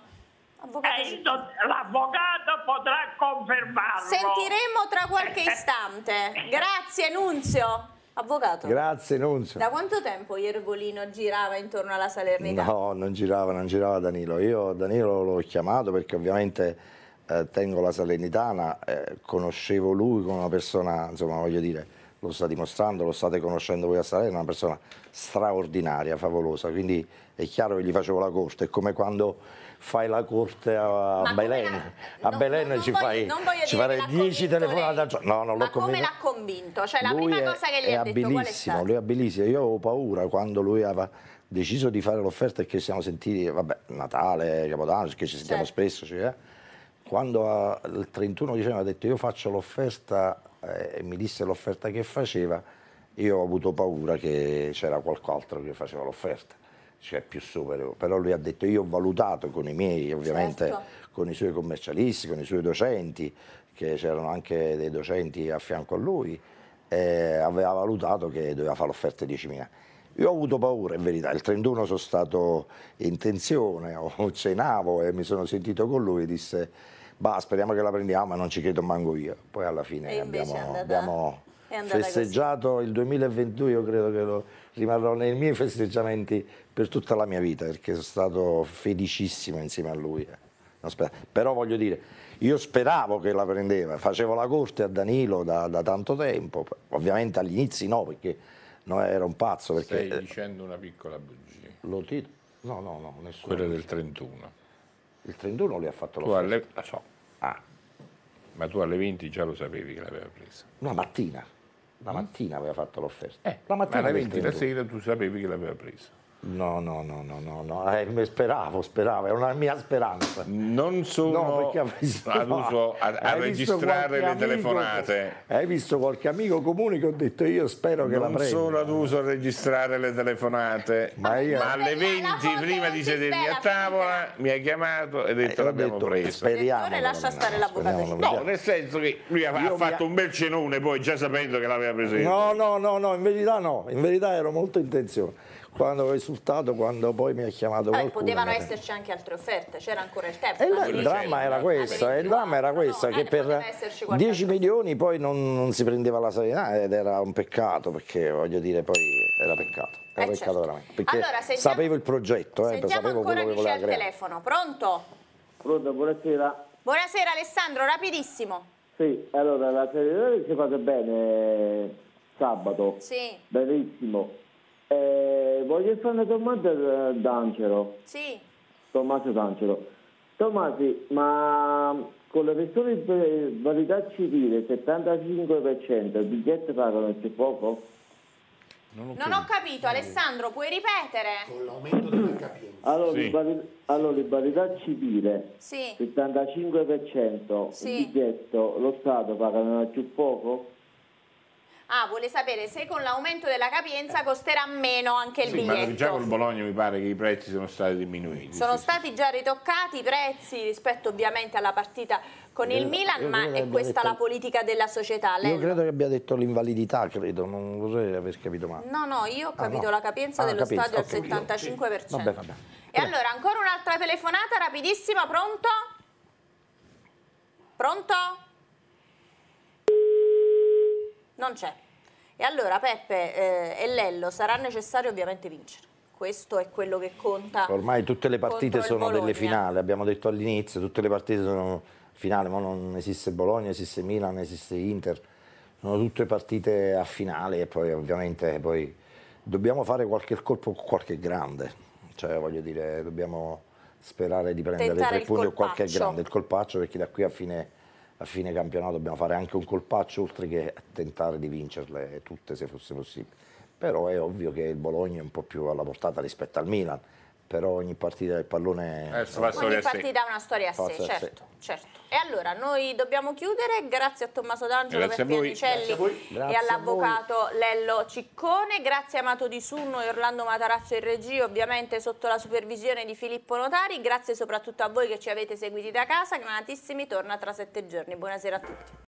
Eh, l'avvocato potrà confermarlo. Sentiremo tra qualche istante. Grazie Nunzio. Avvocato. Grazie Nunzio. Da quanto tempo Iervolino girava intorno alla Salernitana? No, non girava, non girava Danilo. Io Danilo l'ho chiamato perché ovviamente eh, tengo la Salernitana, eh, conoscevo lui come una persona, insomma voglio dire, lo sta dimostrando, lo state conoscendo voi a Salerno, una persona straordinaria, favolosa, quindi è chiaro che gli facevo la corte, è come quando fai la corte a, a Belen, a non, Belen non, ci non fai ci farei dieci telefonate al giorno. No, non ma l'ho convinto. Come l'ha convinto? Cioè la lui prima è, cosa che gli ha detto qual è stata? Lui è abilissimo, io avevo paura quando lui aveva deciso di fare l'offerta e che siamo sentiti, vabbè, Natale, Capodanno, che ci sentiamo certo. spesso, cioè, quando a, il trentuno dicembre ha detto io faccio l'offerta eh, e mi disse l'offerta che faceva, io ho avuto paura che c'era qualcun che faceva l'offerta, cioè più superiore, però lui ha detto io ho valutato con i miei, ovviamente certo. con i suoi commercialisti, con i suoi docenti, che c'erano anche dei docenti a fianco a lui, e aveva valutato che doveva fare l'offerta di diecimila. Io ho avuto paura in verità, il trentuno sono stato in tensione, ho cenavo e mi sono sentito con lui e disse bah, speriamo che la prendiamo ma non ci credo manco io. Poi alla fine abbiamo, andata, abbiamo festeggiato così. Il duemilaventidue, io credo che lo rimarrò nei miei festeggiamenti per tutta la mia vita perché sono stato felicissimo insieme a lui. Però voglio dire, io speravo che la prendeva, facevo la corte a Danilo da, da tanto tempo, ovviamente agli inizi no perché no, era un pazzo. Perché, Stai dicendo una piccola bugia. Lo tito? No, no, no, nessuno. Quella del trentuno. Il trentuno lui ha fatto tu l'offerta. alle... La so. Ah. Ma tu alle venti già lo sapevi che l'aveva presa? La mattina. La mattina aveva fatto l'offerta. Eh, la mattina ma alle venti la sera tu sapevi che l'aveva presa? No, no, no, no, no, no. Eh, speravo, speravo, è una mia speranza. Non sono no, visto, ad uso a, a registrare le telefonate. Amico, hai visto qualche amico comune che ho detto io spero che non la prenda. Non sono ad uso a registrare le telefonate, ma, io... ma alle venti prima di sedermi a tavola mi ha chiamato e ha detto eh, l'abbiamo presa. Speriamo. Lascia stare l'avvocato. No, nel senso che lui ha, ha fatto mi... un bel cenone poi già sapendo che l'aveva presa. No, no, no, no, in verità no, in verità ero molto in tensione. Quando ho risultato, quando poi mi ha chiamato Vabbè, qualcuno... Potevano esserci anche altre offerte, c'era ancora il tempo. E il, il dramma era questo, il dramma era questo, no, che per dieci milioni poi non, non si prendeva la Salernitana ed era un peccato, perché voglio dire poi era peccato, era eh peccato certo. veramente, perché allora, sentiamo, sapevo il progetto, eh, sapevo quello che voleva creare. Telefono, pronto? Pronto, buonasera. Buonasera Alessandro, rapidissimo. Sì, allora la Salernitana si è fatta bene sabato, sì. benissimo. Eh, voglio fare una domanda ad D'Angelo. Sì. Tommaso D'Angelo. Tomasi, ma con le persone di validità civile settantacinque per cento il biglietto pagano più poco? Non ho, non ho capito, Alessandro, puoi ripetere? Con l'aumento della capienza. Allora, Sì. in valid- allora in validità civile Sì. settantacinque per cento Sì. il biglietto, lo Stato pagano più poco? Ah, vuole sapere se con l'aumento della capienza costerà meno anche il Sì, ma biglietto. già col Bologna mi pare che i prezzi sono stati diminuiti. Sono sì, stati già ritoccati i prezzi rispetto ovviamente alla partita con il Io- Milan, io ma credo è abbia questa detto- la politica della società. Io Lello? credo che abbia detto l'invalidità, credo, non vorrei aver capito male. No, no, io ho Ah, capito no. la capienza Ah, dello capienza, stadio al ho capito. settantacinque per cento. Vabbè, vabbè. E allora, ancora un'altra telefonata rapidissima, pronto? Pronto? Non c'è. E allora Peppe eh, e Lello sarà necessario ovviamente vincere. Questo è quello che conta. Ormai tutte le partite contro il sono delle Bologna. finali, abbiamo detto all'inizio, tutte le partite sono finali, ma non esiste Bologna, esiste Milan, esiste Inter, sono tutte partite a finale e poi ovviamente poi dobbiamo fare qualche colpo con qualche grande, cioè voglio dire, dobbiamo sperare di prendere Tentare tre il punti o qualche colpaccio. grande, il colpaccio, perché da qui a fine, a fine campionato dobbiamo fare anche un colpaccio oltre che tentare di vincerle tutte se fosse possibile. Però è ovvio che il Bologna è un po' più alla portata rispetto al Milan, però ogni partita del pallone Eh, fa storia Ogni a sé. partita ha una storia a sé, Forza a sé. certo, certo. E allora noi dobbiamo chiudere, grazie a Tommaso D'Angelo, Grazie a Peppe voi. Anicelli Grazie a voi. e Grazie a all'avvocato Lello Ciccone, grazie a Amato Di Sunno e Orlando Matarazzo in regia, ovviamente sotto la supervisione di Filippo Notari, grazie soprattutto a voi che ci avete seguiti da casa. Granatissimi torna tra sette giorni, buonasera a tutti.